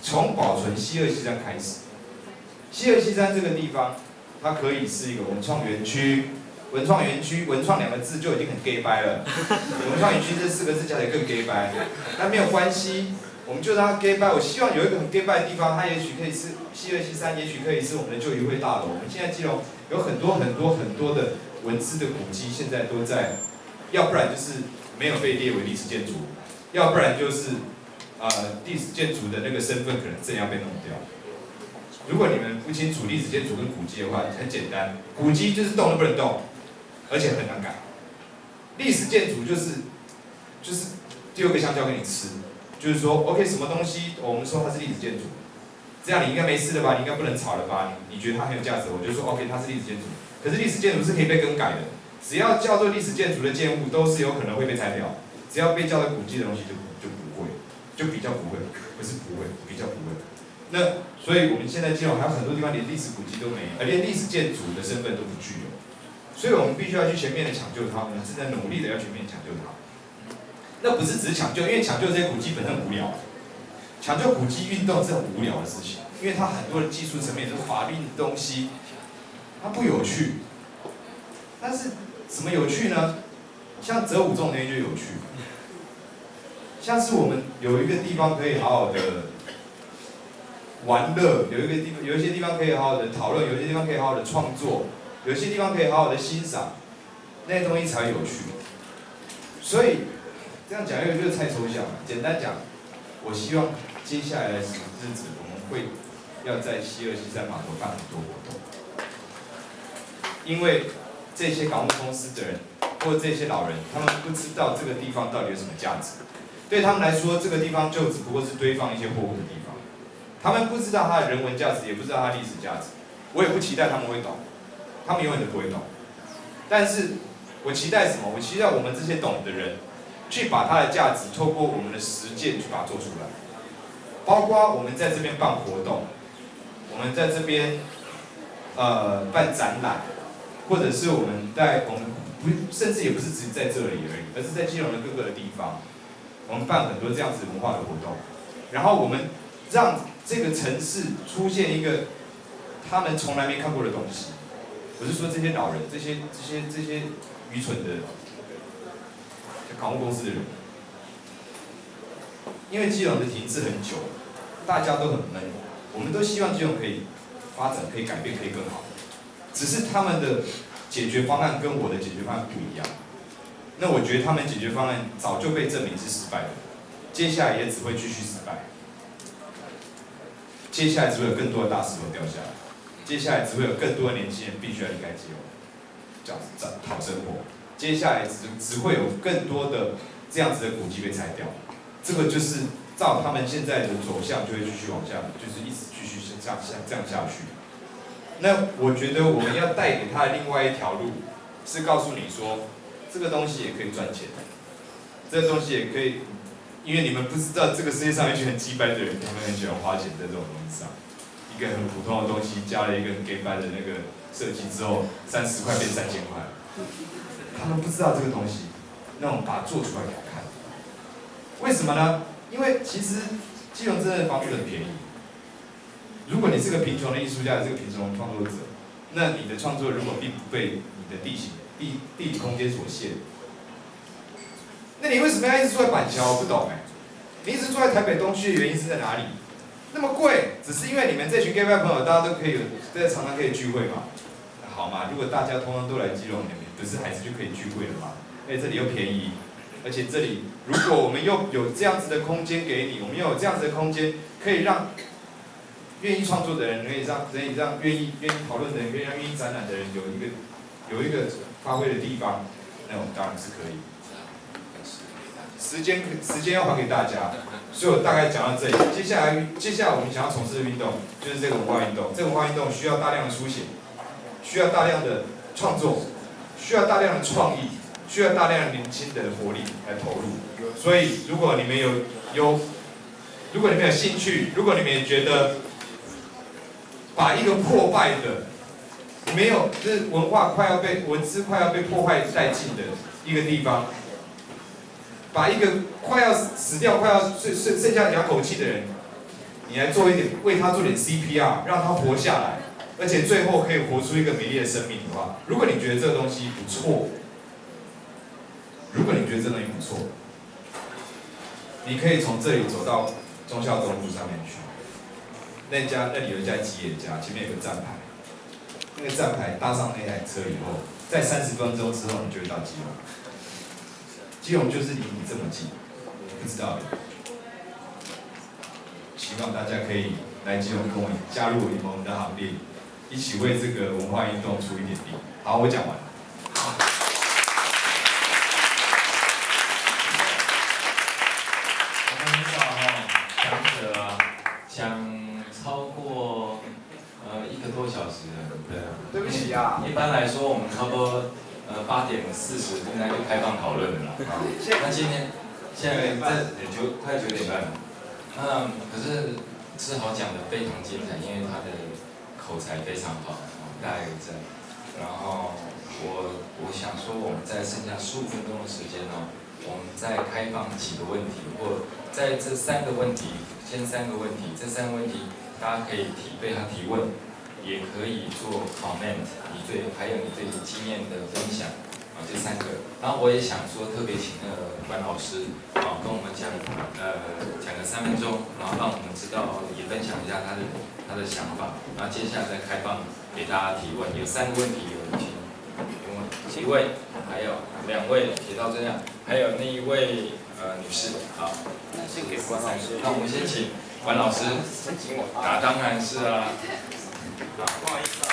从保存西二溪山开始。西二溪山这个地方，它可以是一个文创园区。文创园区，文创两个字就已经很 gay 掰了。文创园区这四个字加起来更 gay 掰，但没有关系，我们就让它 gay 掰。我希望有一个很 gay 掰的地方，它也许可以是西二溪山，也许可以是我们的旧渔会大楼。我们现在基隆有很多很多很多的文资的古迹，现在都在，要不然就是没有被列为历史建筑，要不然就是呃历史建筑的那个身份可能正要被弄掉。如果你们不清楚历史建筑跟古迹的话，很简单，古迹就是动都不能动。而且很难改，历史建筑就是就是丢个香蕉给你吃，就是说 OK 什么东西我们说它是历史建筑，这样你应该没事了吧？你应该不能吵了吧？你你觉得它很有价值，我就说 OK 它是历史建筑。可是历史建筑是可以被更改的，只要叫做历史建筑的建物都是有可能会被拆掉，只要被叫做古迹的东西就就不会，就比较不会，不是不会，比较不会。那所以我们现在基隆还有很多地方连历史古迹都没有，而连历史建筑的身份都不具有。所以我们必须要去全面的抢救它，我们正在努力的要全面抢救它。那不是只是抢救，因为抢救这些古迹本身很无聊。抢救古迹运动是很无聊的事情，因为它很多的技术层面是法律的东西，它不有趣。但是什么有趣呢？像折武这种东西就有趣。像是我们有一个地方可以好好的玩乐，有一个地方有一些地方可以好好的讨论，有一些地方可以好好的创作。有些地方可以好好的欣赏，那些东西才有趣。所以这样讲又又太抽象了。简单讲，我希望接下来的日子我们会要在西二溪山码头办很多活动，因为这些港务公司的人或者这些老人，他们不知道这个地方到底有什么价值。对他们来说，这个地方就只不过是堆放一些货物的地方，他们不知道它的人文价值，也不知道它的历史价值。我也不期待他们会懂。他们永远都不会懂，但是我期待什么？我期待我们这些懂的人，去把它的价值透过我们的实践去把它做出来。包括我们在这边办活动，我们在这边呃办展览，或者是我们在我们不甚至也不是只在这里而已，而是在基隆的各个的地方，我们办很多这样子文化的活动，然后我们让这个城市出现一个他们从来没看过的东西。我是说这些老人，这些这些这些愚蠢的港务公司的人，因为基隆的停滞很久，大家都很闷，我们都希望基隆可以发展、可以改变、可以更好，只是他们的解决方案跟我的解决方案不一样。那我觉得他们解决方案早就被证明是失败的，接下来也只会继续失败，接下来只会有更多的大石头掉下来。接下来只会有更多的年轻人必须要离开基隆，这样子讨生活。接下来只只会有更多的这样子的古迹被拆掉，这个就是照他们现在的走向就会继续往下，就是一直继续这样下这样下去。那我觉得我们要带给他的另外一条路，是告诉你说，这个东西也可以赚钱，这个东西也可以，因为你们不知道这个世界上有一群很鸡掰的人，他们很喜欢花钱在这种东西上。一个很普通的东西，加了一个很 gay 掰的那个设计之后，三十块变三千块，他们不知道这个东西，那我们把它做出来给他看。为什么呢？因为其实基隆真的房子很便宜。如果你是个贫穷的艺术家，是个贫穷的创作者，那你的创作如果并不被你的地形、地地理空间所限，那你为什么要一直住在板桥？我不懂哎、欸。你一直住在台北东区的原因是在哪里？那么贵，只是因为你们这群 gay 掰朋友，大家都可以有，在常常可以聚会嘛。好嘛，如果大家通通都来基隆，你们不是还是就可以聚会了嘛？而且这里又便宜，而且这里如果我们又有这样子的空间给你，我们又有这样子的空间，可以让愿意创作的人，可以让可以让愿意愿意讨论的人，可以让愿意展览的人有一个有一个发挥的地方，那我们当然是可以。时间时间要还给大家，所以我大概讲到这里。接下来接下来我们想要从事的运动就是这个文化运动。这个文化运动需要大量的书写，需要大量的创作，需要大量的创意，需要大量年轻的活力来投入。所以如果你们有有，如果你们有兴趣，如果你们也觉得把一个破败的、没有就是文化快要被文字快要被破坏殆尽的一个地方。把一个快要死掉、快要剩剩剩下两口气的人， 你来做一点，为他做点 C P R， 让他活下来，而且最后可以活出一个美丽的生命的话，如果你觉得这个东西不错，如果你觉得这东西不错，你可以从这里走到忠孝东路上面去，那家那里有一家吉野家，前面有个站牌，那个站牌搭上那台车以后，在三十分钟之后你就会到基隆。基隆就是离你这么近，不知道的。希望大家可以来基隆跟我加入我们的行列，一起为这个文化运动出一点力。好，我讲完了。 我们很少哈，讲者啊，讲超过呃一个多小时了，对啊。 对不起啊。 一般来说，我们差不多呃八点四十应该就开放讨论了啦。啊，那今天现在这也就快九点半了。那可是志豪讲的非常精彩，因为他的口才非常好，大概这样。然后我我想说，我们在剩下十五分钟的时间呢，我们再开放几个问题，或在这三个问题，先三个问题，这三个问题大家可以提对他提问，也可以做 comment， 你对还有你对经验的分享。啊，这三个，然后我也想说，特别请那个管老师啊跟我们讲，呃，讲个三分钟，然后让我们知道，也分享一下他的他的想法，然后接下来再开放给大家提问，有三个问题，有请一位，还有两位，提到这样，还有那一位呃女士，好， 那先给关老师。 那我们先请管老师，啊，当然是啊，啊， 不好意思啊。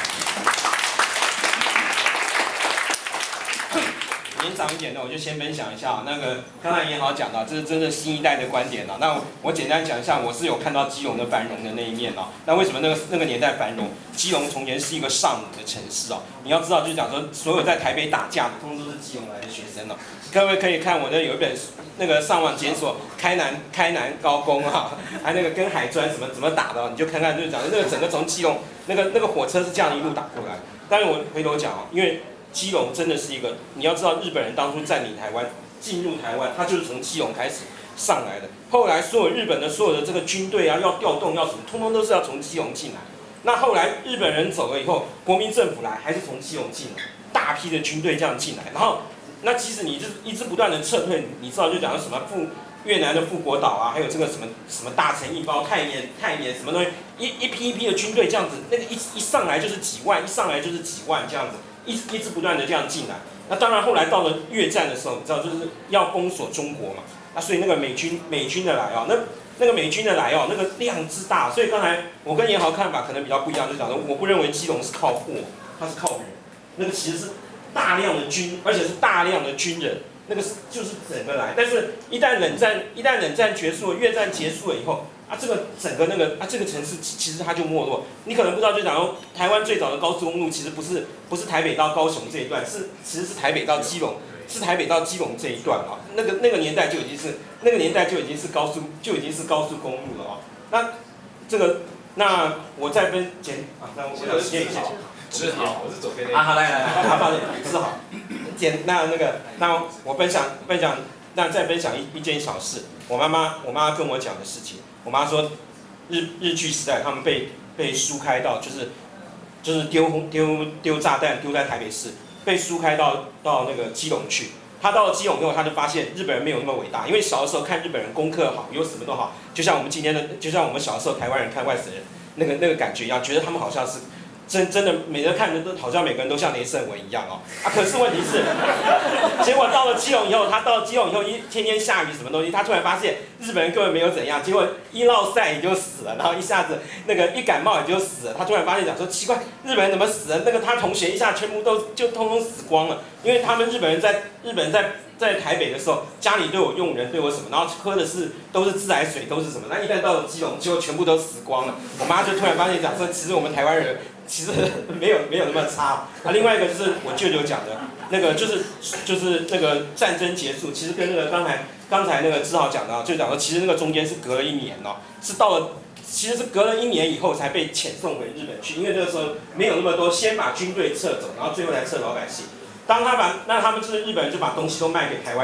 年长一点的，我就先分享一下。那个刚才也好讲到，这是真的新一代的观点了。那我简单讲一下，我是有看到基隆的繁荣的那一面啊。那为什么那个那个年代繁荣？基隆从前是一个尚武的城市哦。你要知道，就是讲说，所有在台北打架的，通通都是基隆来的学生哦。各位可以看我的有一本那个上网检索开南开南高工啊，还那个跟海专怎么怎么打的，你就看看就是讲那个整个从基隆那个那个火车是这样一路打过来。当然我回头讲哦，因为基隆真的是一个，你要知道日本人当初占领台湾，进入台湾，他就是从基隆开始上来的。后来所有日本的所有的这个军队啊，要调动要什么，通通都是要从基隆进来。那后来日本人走了以后，国民政府来还是从基隆进来，大批的军队这样进来。然后，那即使你是一直不断的撤退，你知道就讲什么富越南的富国岛啊，还有这个什么什么大陈一包、泰缅泰缅什么东西，一一批一批的军队这样子，那个一一上来就是几万，一上来就是几万这样子。一直一直不断的这样进来，那当然后来到了越战的时候，你知道就是要封锁中国嘛，那所以那个美军美军的来哦，那那个美军的来哦，那个量之大，所以刚才我跟严豪看法可能比较不一样，就讲说我不认为基隆是靠货，它是靠人，那个其实是大量的军，而且是大量的军人，那个是就是整个来，但是一旦冷战一旦冷战结束了，越战结束了以后。啊，这个整个那个啊，这个城市其实它就没落。你可能不知道，就讲说台湾最早的高速公路其实不是不是台北到高雄这一段，是其实是台北到基隆，是台北到基隆这一段啊。那个那个年代就已经是那个年代就已经是高速就已经是高速公路了啊。那这个那我再分简啊，那我有时间一下。 志豪，我是左边的。 啊，好来来来，啊，抱歉，志豪，简那那个那我分享分享，那再分享一一件小事，我妈妈我妈跟我讲的事情。我妈说，日日据时代他们被被疏开到，就是就是丢丢丢炸弹丢在台北市，被疏开到到那个基隆去。他到了基隆以后，他就发现日本人没有那么伟大，因为小的时候看日本人功课好，有什么都好，就像我们今天的，就像我们小的时候台湾人看外省人那个那个感觉一样，觉得他们好像是。真真的，每个看的都好像每个人都像雷胜文一样哦啊！可是问题是，结果到了基隆以后，他到了基隆以后，一天天下雨什么东西，他突然发现日本人根本没有怎样，结果一落晒也就死了，然后一下子那个一感冒也就死了。他突然发现讲说奇怪，日本人怎么死了？那个他同学一下全部都就通通死光了，因为他们日本人在日本人在在台北的时候，家里对我佣人对我什么，然后喝的是都是自来水，都是什么？那一旦到了基隆，就全部都死光了。我妈就突然发现讲说，其实我们台湾人。其实没有没有那么差啊。另外一个就是我舅舅讲的那个，就是就是那个战争结束，其实跟那个刚才刚才那个志豪讲的，就讲说其实那个中间是隔了一年哦，是到了其实是隔了一年以后才被遣送回日本去，因为那个时候没有那么多，先把军队撤走，然后最后才撤老百姓。当他把那他们就是日本人就把东西都卖给台湾人啊，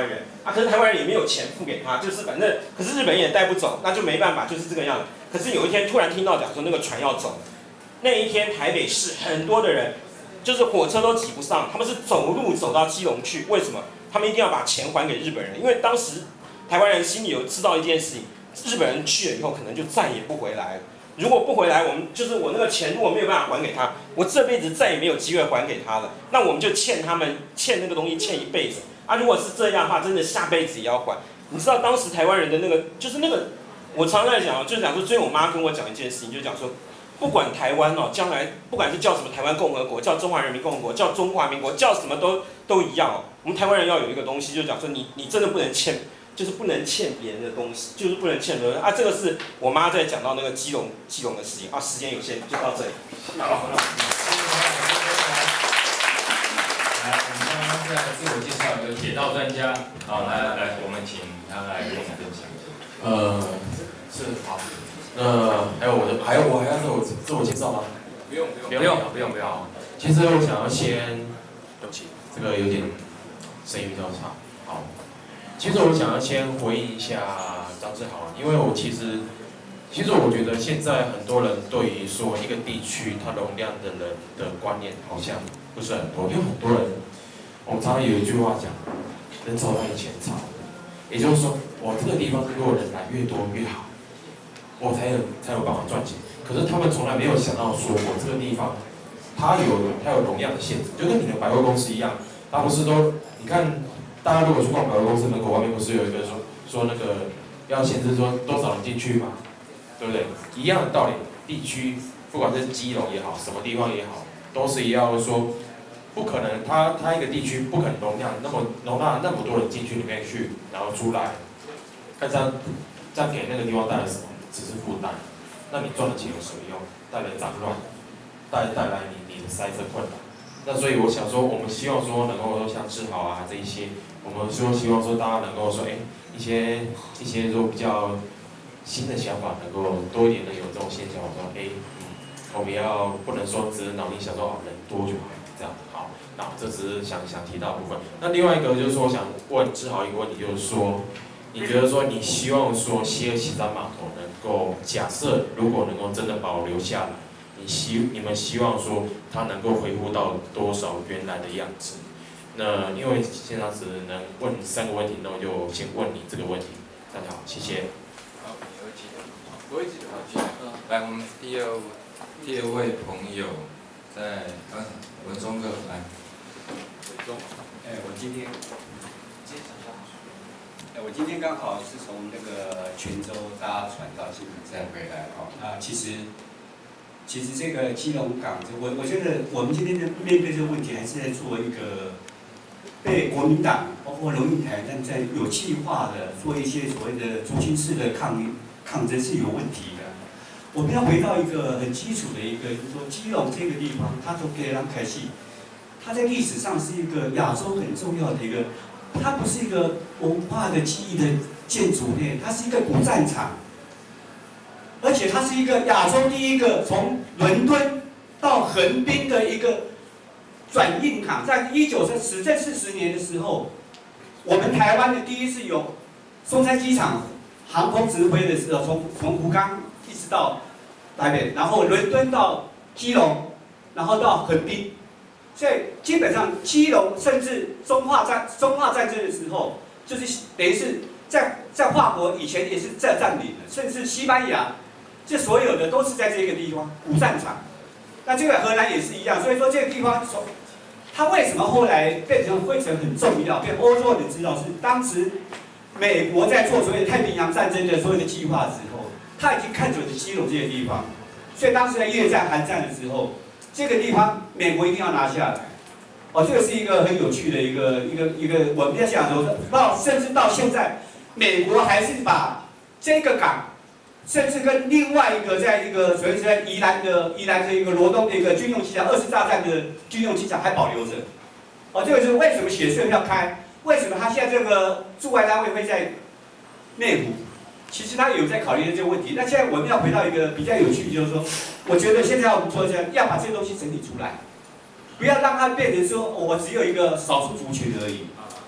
啊，可是台湾人也没有钱付给他，就是反正，可是日本人也带不走，那就没办法，就是这个样子。可是有一天突然听到讲说那个船要走，那一天台北市很多的人，就是火车都挤不上，他们是走路走到基隆去，为什么？他们一定要把钱还给日本人，因为当时台湾人心里有知道一件事情，日本人去了以后可能就再也不回来了。如果不回来，我们就是我那个钱如果没有办法还给他，我这辈子再也没有机会还给他了。那我们就欠他们欠那个东西欠一辈子啊！如果是这样的话，真的下辈子也要还。你知道当时台湾人的那个就是那个，我常常在讲，就是讲说，最近我妈跟我讲一件事情，就讲说，不管台湾哦，将来不管是叫什么台湾共和国，叫中华人民共和国，叫中华民国，叫什么都都一样哦。我们台湾人要有一个东西，就讲说你你真的不能欠。就是不能欠别人的东西，就是不能欠别人啊！这个是我妈在讲到那个基隆基隆的事情啊。时间有限，就到这里。好， 来，我们刚刚在自我介绍一个铁道专家，好，来来来，我们请他来跟我们分享。 呃，是好。那还有我的，还有我还要自我自我介绍吗？ 不用不用不用不用不用。 其实我想要先，对不起，这个有点声音比较差。好。其实我想要先回应一下张志豪，因为我其实，其实我觉得现在很多人对于说一个地区它容量的人的观念好像不是很多，因为很多人，我们常常有一句话讲，人潮让钱潮，也就是说，我这个地方如果人来越多越好，我才有才有办法赚钱。可是他们从来没有想到说，我这个地方它有它有容量的限制，就跟你的百货公司一样，它不是都你看。大家如果去逛百货公司门口外面不是有一个说说那个要限制说多少人进去嘛，对不对？一样的道理，地区不管是基隆也好，什么地方也好，都是一样说，不可能它它一个地区不可能容量那么容纳那么多人进去里面去，然后出来，那这样这样给那个地方带来什么？只是负担。那你赚的钱有什么用？带来杂乱，带带来你你的塞车困难。那所以我想说，我们希望说能够说像志豪啊这一些。我们说希望说大家能够说，哎，一些一些说比较新的想法，能够多一点的有这种现象。我说，哎，嗯，我们要不能说只是脑力想说哦人多就好，这样好。那这只是想想提到部分。那另外一个就是说，想问志豪一个问题，就是说，你觉得说你希望说西二旗山码头能够假设如果能够真的保留下来，你希你们希望说它能够恢复到多少原来的样子？那因为现场只能问三个问题，那我就先问你这个问题。大家好，谢谢。 好，有几个？我会记得。好，来，我们第二第二位朋友在刚才文忠哥来。 文忠，哎，我今天，哎，我今天刚好是从那个泉州搭船到金门再回来哦。啊，其实。其实这个基隆港，我我觉得我们今天的面对这个问题，还是在做一个被国民党包括龙应台，但在有计划的做一些所谓的族群式的抗抗争是有问题的。我们要回到一个很基础的一个，就是说基隆这个地方，它从给人开戏，它在历史上是一个亚洲很重要的一个，它不是一个文化的记忆的建筑类，它是一个古战场。而且它是一个亚洲第一个从伦敦到横滨的一个转运港，在一九史政四十年的时候，我们台湾的第一次有松山机场航空直飞的时候，从从福冈一直到台北，然后伦敦到基隆，然后到横滨，所以基本上基隆甚至中华战中华战争的时候，就是等于是在在法国以前也是在占领的，甚至西班牙。这所有的都是在这个地方古战场，那这个荷兰也是一样，所以说这个地方，它为什么后来变成会成很重要？被欧洲人知道是当时美国在做所谓的太平洋战争的所有的计划之后，他已经看准了基隆这个地方，所以当时在越战、韩战的时候，这个地方美国一定要拿下来。哦，这个是一个很有趣的一个一个一个，我们在想说，到甚至到现在，美国还是把这个港。甚至跟另外一个在一个所谓是在宜兰的宜兰的一个罗东的一个军用机场，二次大战的军用机场还保留着。哦，这个是为什么血税要开？为什么他现在这个驻外单位会在内湖？其实他有在考虑这个问题。那现在我们要回到一个比较有趣，就是说，我觉得现在我们说的要把这个东西整理出来，不要让它变成说我只有一个少数族群而已。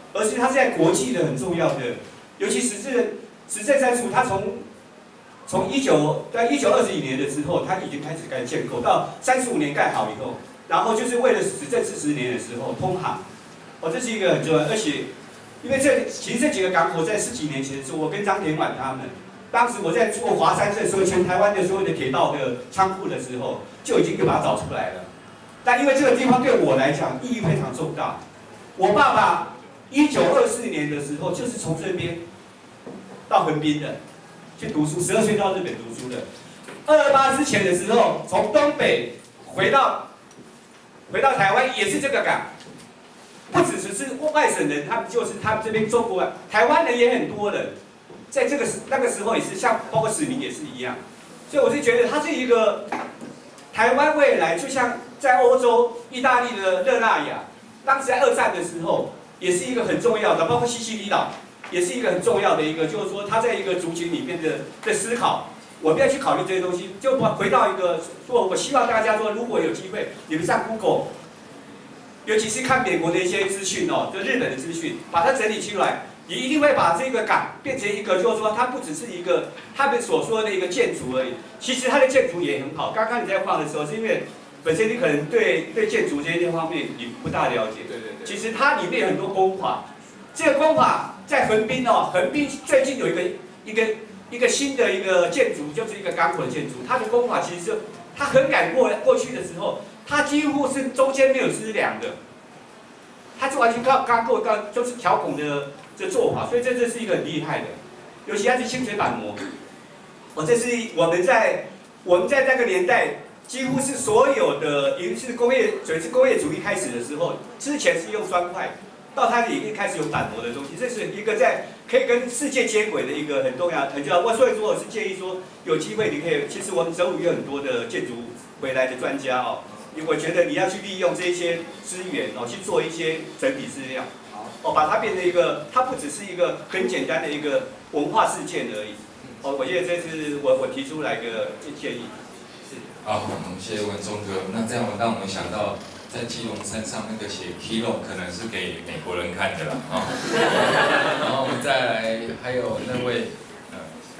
而是它是在国际的很重要的，尤其实这实政三十五，它从从一九在一九二十几年的时候，它已经开始盖建构，到三十五年盖好以后，然后就是为了实政四十年的时候通航，哦，这是一个很重要，而且因为这其实这几个港口在十几年前的时候，我跟张田婉他们，当时我在做华山镇所有全台湾的所有的铁道的仓库的时候，就已经把它找出来了。但因为这个地方对我来讲意义非常重大，我爸爸一九二四年的时候就是从这边到横滨的。去读书，十二岁到日本读书的。二二八之前的时候，从东北回到回到台湾，也是这个港。不只只是外省人，他们就是他们这边中国台湾人也很多人，在这个时那个时候也是像包括史明也是一样。所以我是觉得它是一个台湾未来，就像在欧洲意大利的热那亚，当时在二战的时候也是一个很重要的，包括西西里岛。也是一个很重要的一个，就是说他在一个族群里面的的思考，我们要去考虑这些东西，就回到一个说，我希望大家说，如果有机会，你们上 Google， 尤其是看美国的一些资讯哦，就日本的资讯，把它整理出来，你一定会把这个港变成一个，就是说它不只是一个他们所说的一个建筑而已，其实它的建筑也很好。刚刚你在放的时候，是因为本身你可能对对建筑这些方面你不大了解，对对对，其实它里面有很多工法，这个工法。在横滨哦，横滨最近有一个一个一个新的一个建筑，就是一个港口的建筑。它的工法其实是它横杆过过去的时候，它几乎是中间没有支梁的，它是完全靠钢构钢，就是条孔的这做法，所以这这是一个很厉害的。尤其它是清水板模，哦，这是我们在我们在那个年代，几乎是所有的，尤其是工业，尤其是工业主义开始的时候，之前是用砖块。到它里面开始有板模的东西，这是一个在可以跟世界接轨的一个很重要、很重要。我所以说我是建议说，有机会你可以，其实我们政府有很多的建筑回来的专家哦，我觉得你要去利用这些资源哦，去做一些整体资料，哦，把它变成一个，它不只是一个很简单的一个文化事件而已。哦，我觉得这是我我提出来一个建议。是。 好，谢谢文忠哥。那这样让我们想到。在基隆山上那个写 Kilo 可能是给美国人看的啦，啊、哦，然后我们再来，还有那位，呃，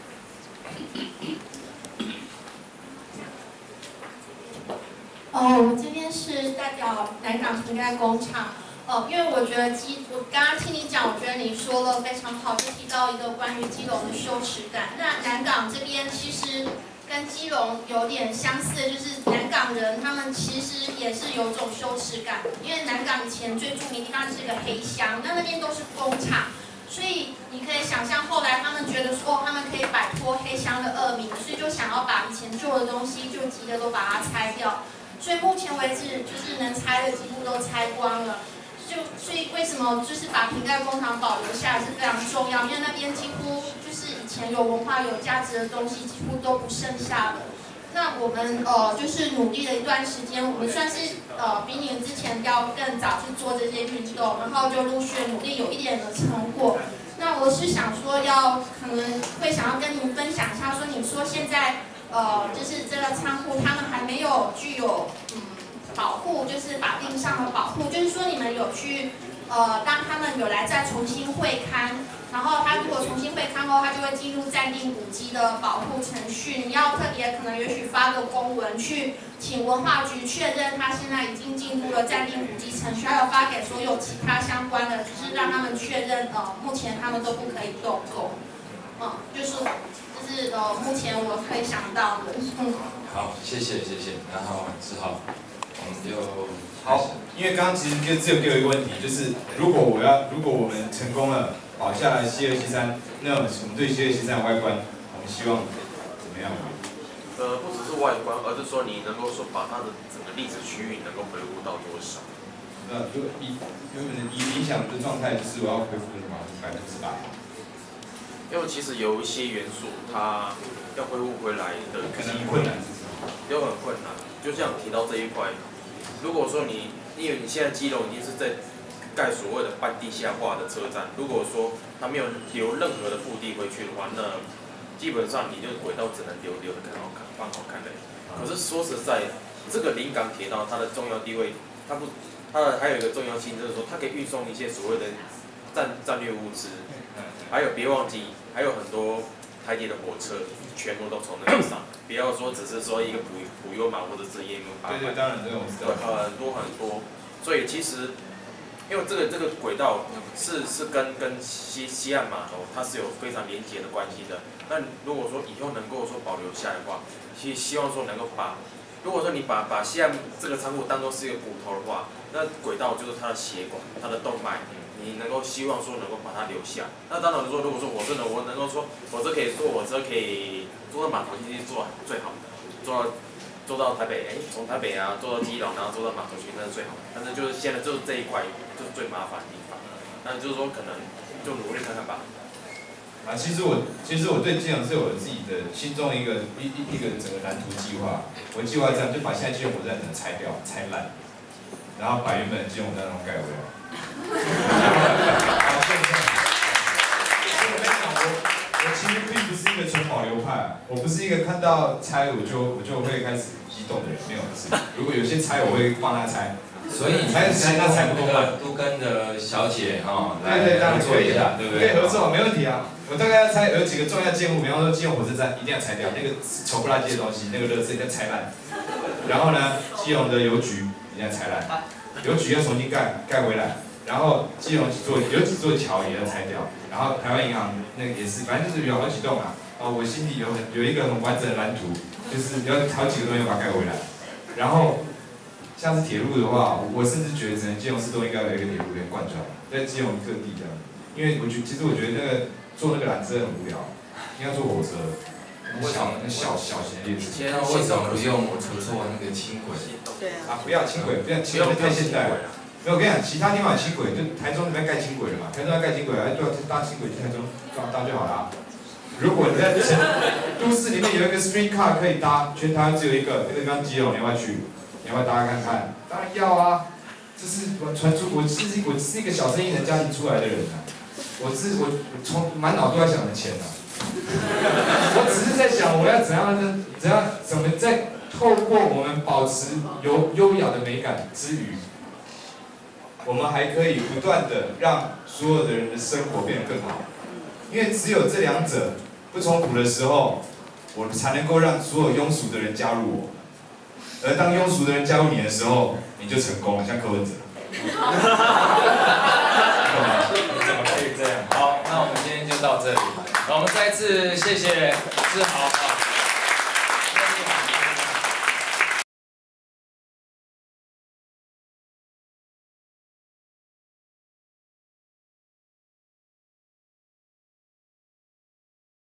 哦，我这边是代表南港瓶盖工厂，哦，因为我觉得基，我刚刚听你讲，我觉得你说的非常好，就提到一个关于基隆的羞耻感。那南港这边其实。跟基隆有点相似的，就是南港人他们其实也是有种羞耻感，因为南港以前最著名的地方是一个黑箱，那那边都是工厂，所以你可以想象后来他们觉得说，他们可以摆脱黑箱的恶名，所以就想要把以前旧的东西就急的都把它拆掉，所以目前为止就是能拆的几乎都拆光了。就所以为什么就是把瓶盖工厂保留下来是非常重要，因为那边几乎就是以前有文化有价值的东西几乎都不剩下了。那我们呃就是努力了一段时间，我们算是呃比你们之前要更早去做这些运动，然后就陆续努力有一点的成果。那我是想说要可能会想要跟您分享一下，说你说现在呃就是这个仓库他们还没有具有嗯。保护就是法定上的保护，就是说你们有去，呃，当他们有来再重新会勘，然后他如果重新会勘后，他就会进入暂定古迹的保护程序。你要特别可能也许发个公文去请文化局确认他现在已经进入了暂定古迹程序，还有发给所有其他相关的，就是让他们确认，呃，目前他们都不可以动工。嗯，就是就是呃，目前我可以想到的。嗯。 好，谢谢谢谢，然后只好。我们就好，因为刚刚其实就只有给我一个问题，就是如果我要，如果我们成功了保下来 C 二 C 三，那我们对 C 二 C 三的外观，我们希望怎么样？ 呃，不只是外观，而是说你能够说把它的整个历史区域能够恢复到多少？ 那就以有可能以理想的状态，就是我要恢复什么百分之百？ 因为其实有一些元素，它要恢复回来的可能困难是什么？ 又很困难。就像提到这一块。如果说你，因为你现在基隆已经是在盖所谓的半地下化的车站，如果说它没有留任何的腹地回去的话，那基本上你就轨道只能留留的很好看，蛮好看的。可是说实在，这个临港铁道它的重要地位，它不，它的还有一个重要性就是说，它可以运送一些所谓的战战略物资，还有别忘记还有很多台铁的火车，全部都从那边上，不要说只是说一个普普悠玛或者是夜幕八对对，当然这种知道。 很多很多，所以其实因为这个这个轨道是是跟跟西西岸码头它是有非常连接的关系的。那如果说以后能够说保留下来的话，希希望说能够把，如果说你把把西岸这个仓库当做是一个骨头的话，那轨道就是它的血管，它的动脉。你能够希望说能够把它留下，那当然说，如果说我真的我能够说火车可以坐火车可以坐到码头去坐最好的，坐到坐到台北，哎，从台北啊坐到基隆，然后坐到码头去，那是最好的。但是就是现在就是这一块就是最麻烦的地方，那就是说可能就努力看看吧。 啊，其实我其实我对基隆是有自己的心中一个一一一个整个蓝图计划。我计划这样，就把现在基隆火车站整个拆掉、拆烂，然后把原本的基隆火车站盖回来。好，现在，所以我在想，我我其实并不是一个纯保留派，我不是一个看到拆我就我就会开始激动的人，没有是。如果有些拆，我会帮他拆。 所以你拆拆那拆不动那个都跟的小姐哈， 对对，当然合作一下，对不对？ 可以合作，没问题啊。我大概要拆有几个重要建物，比方说基隆火车站一定要拆掉，那个丑不拉几的东西，那个垃圾一定要拆烂。然后呢，基隆的邮局一定要拆烂，邮局要重新盖盖回来。然后基隆几座有几座桥也要拆掉，然后台湾银行那个也是，反正就是有好几栋啊。哦，我心里有很有一个很完整的蓝图，就是有好几个东西把它盖回来。然后像是铁路的话，我甚至觉得整个基隆市都应该有一个铁路给贯穿，在基隆各地这样。因为我觉其实我觉得那个坐那个缆车很无聊，应该坐火车。小那小小型的列车。 那为什么不用坐那个轻轨？ 对啊。 啊，不要轻轨，不要轻轨太现代了。没有，我跟你讲，其他地方有轻轨，就台中那边盖轻轨了嘛，台中要盖轻轨，哎，对啊，搭轻轨去台中搭搭就好了。如果你在都市里面有一个 streetcar 可以搭，全台湾只有一个，那个地方基隆，你要不要去？你要不要搭看看？当然要啊！这是我传出，我是我是一个小生意人家庭出来的人啊，我是我我从满脑都在想着钱啊。我只是在想我要怎样呢？怎样怎么在透过我们保持优优雅的美感之余。我们还可以不断的让所有的人的生活变得更好，因为只有这两者不冲突的时候，我才能够让所有庸俗的人加入我。而当庸俗的人加入你的时候，你就成功了，像柯文哲。 怎么可以这样？好，那我们今天就到这里。那我们再次谢谢志豪。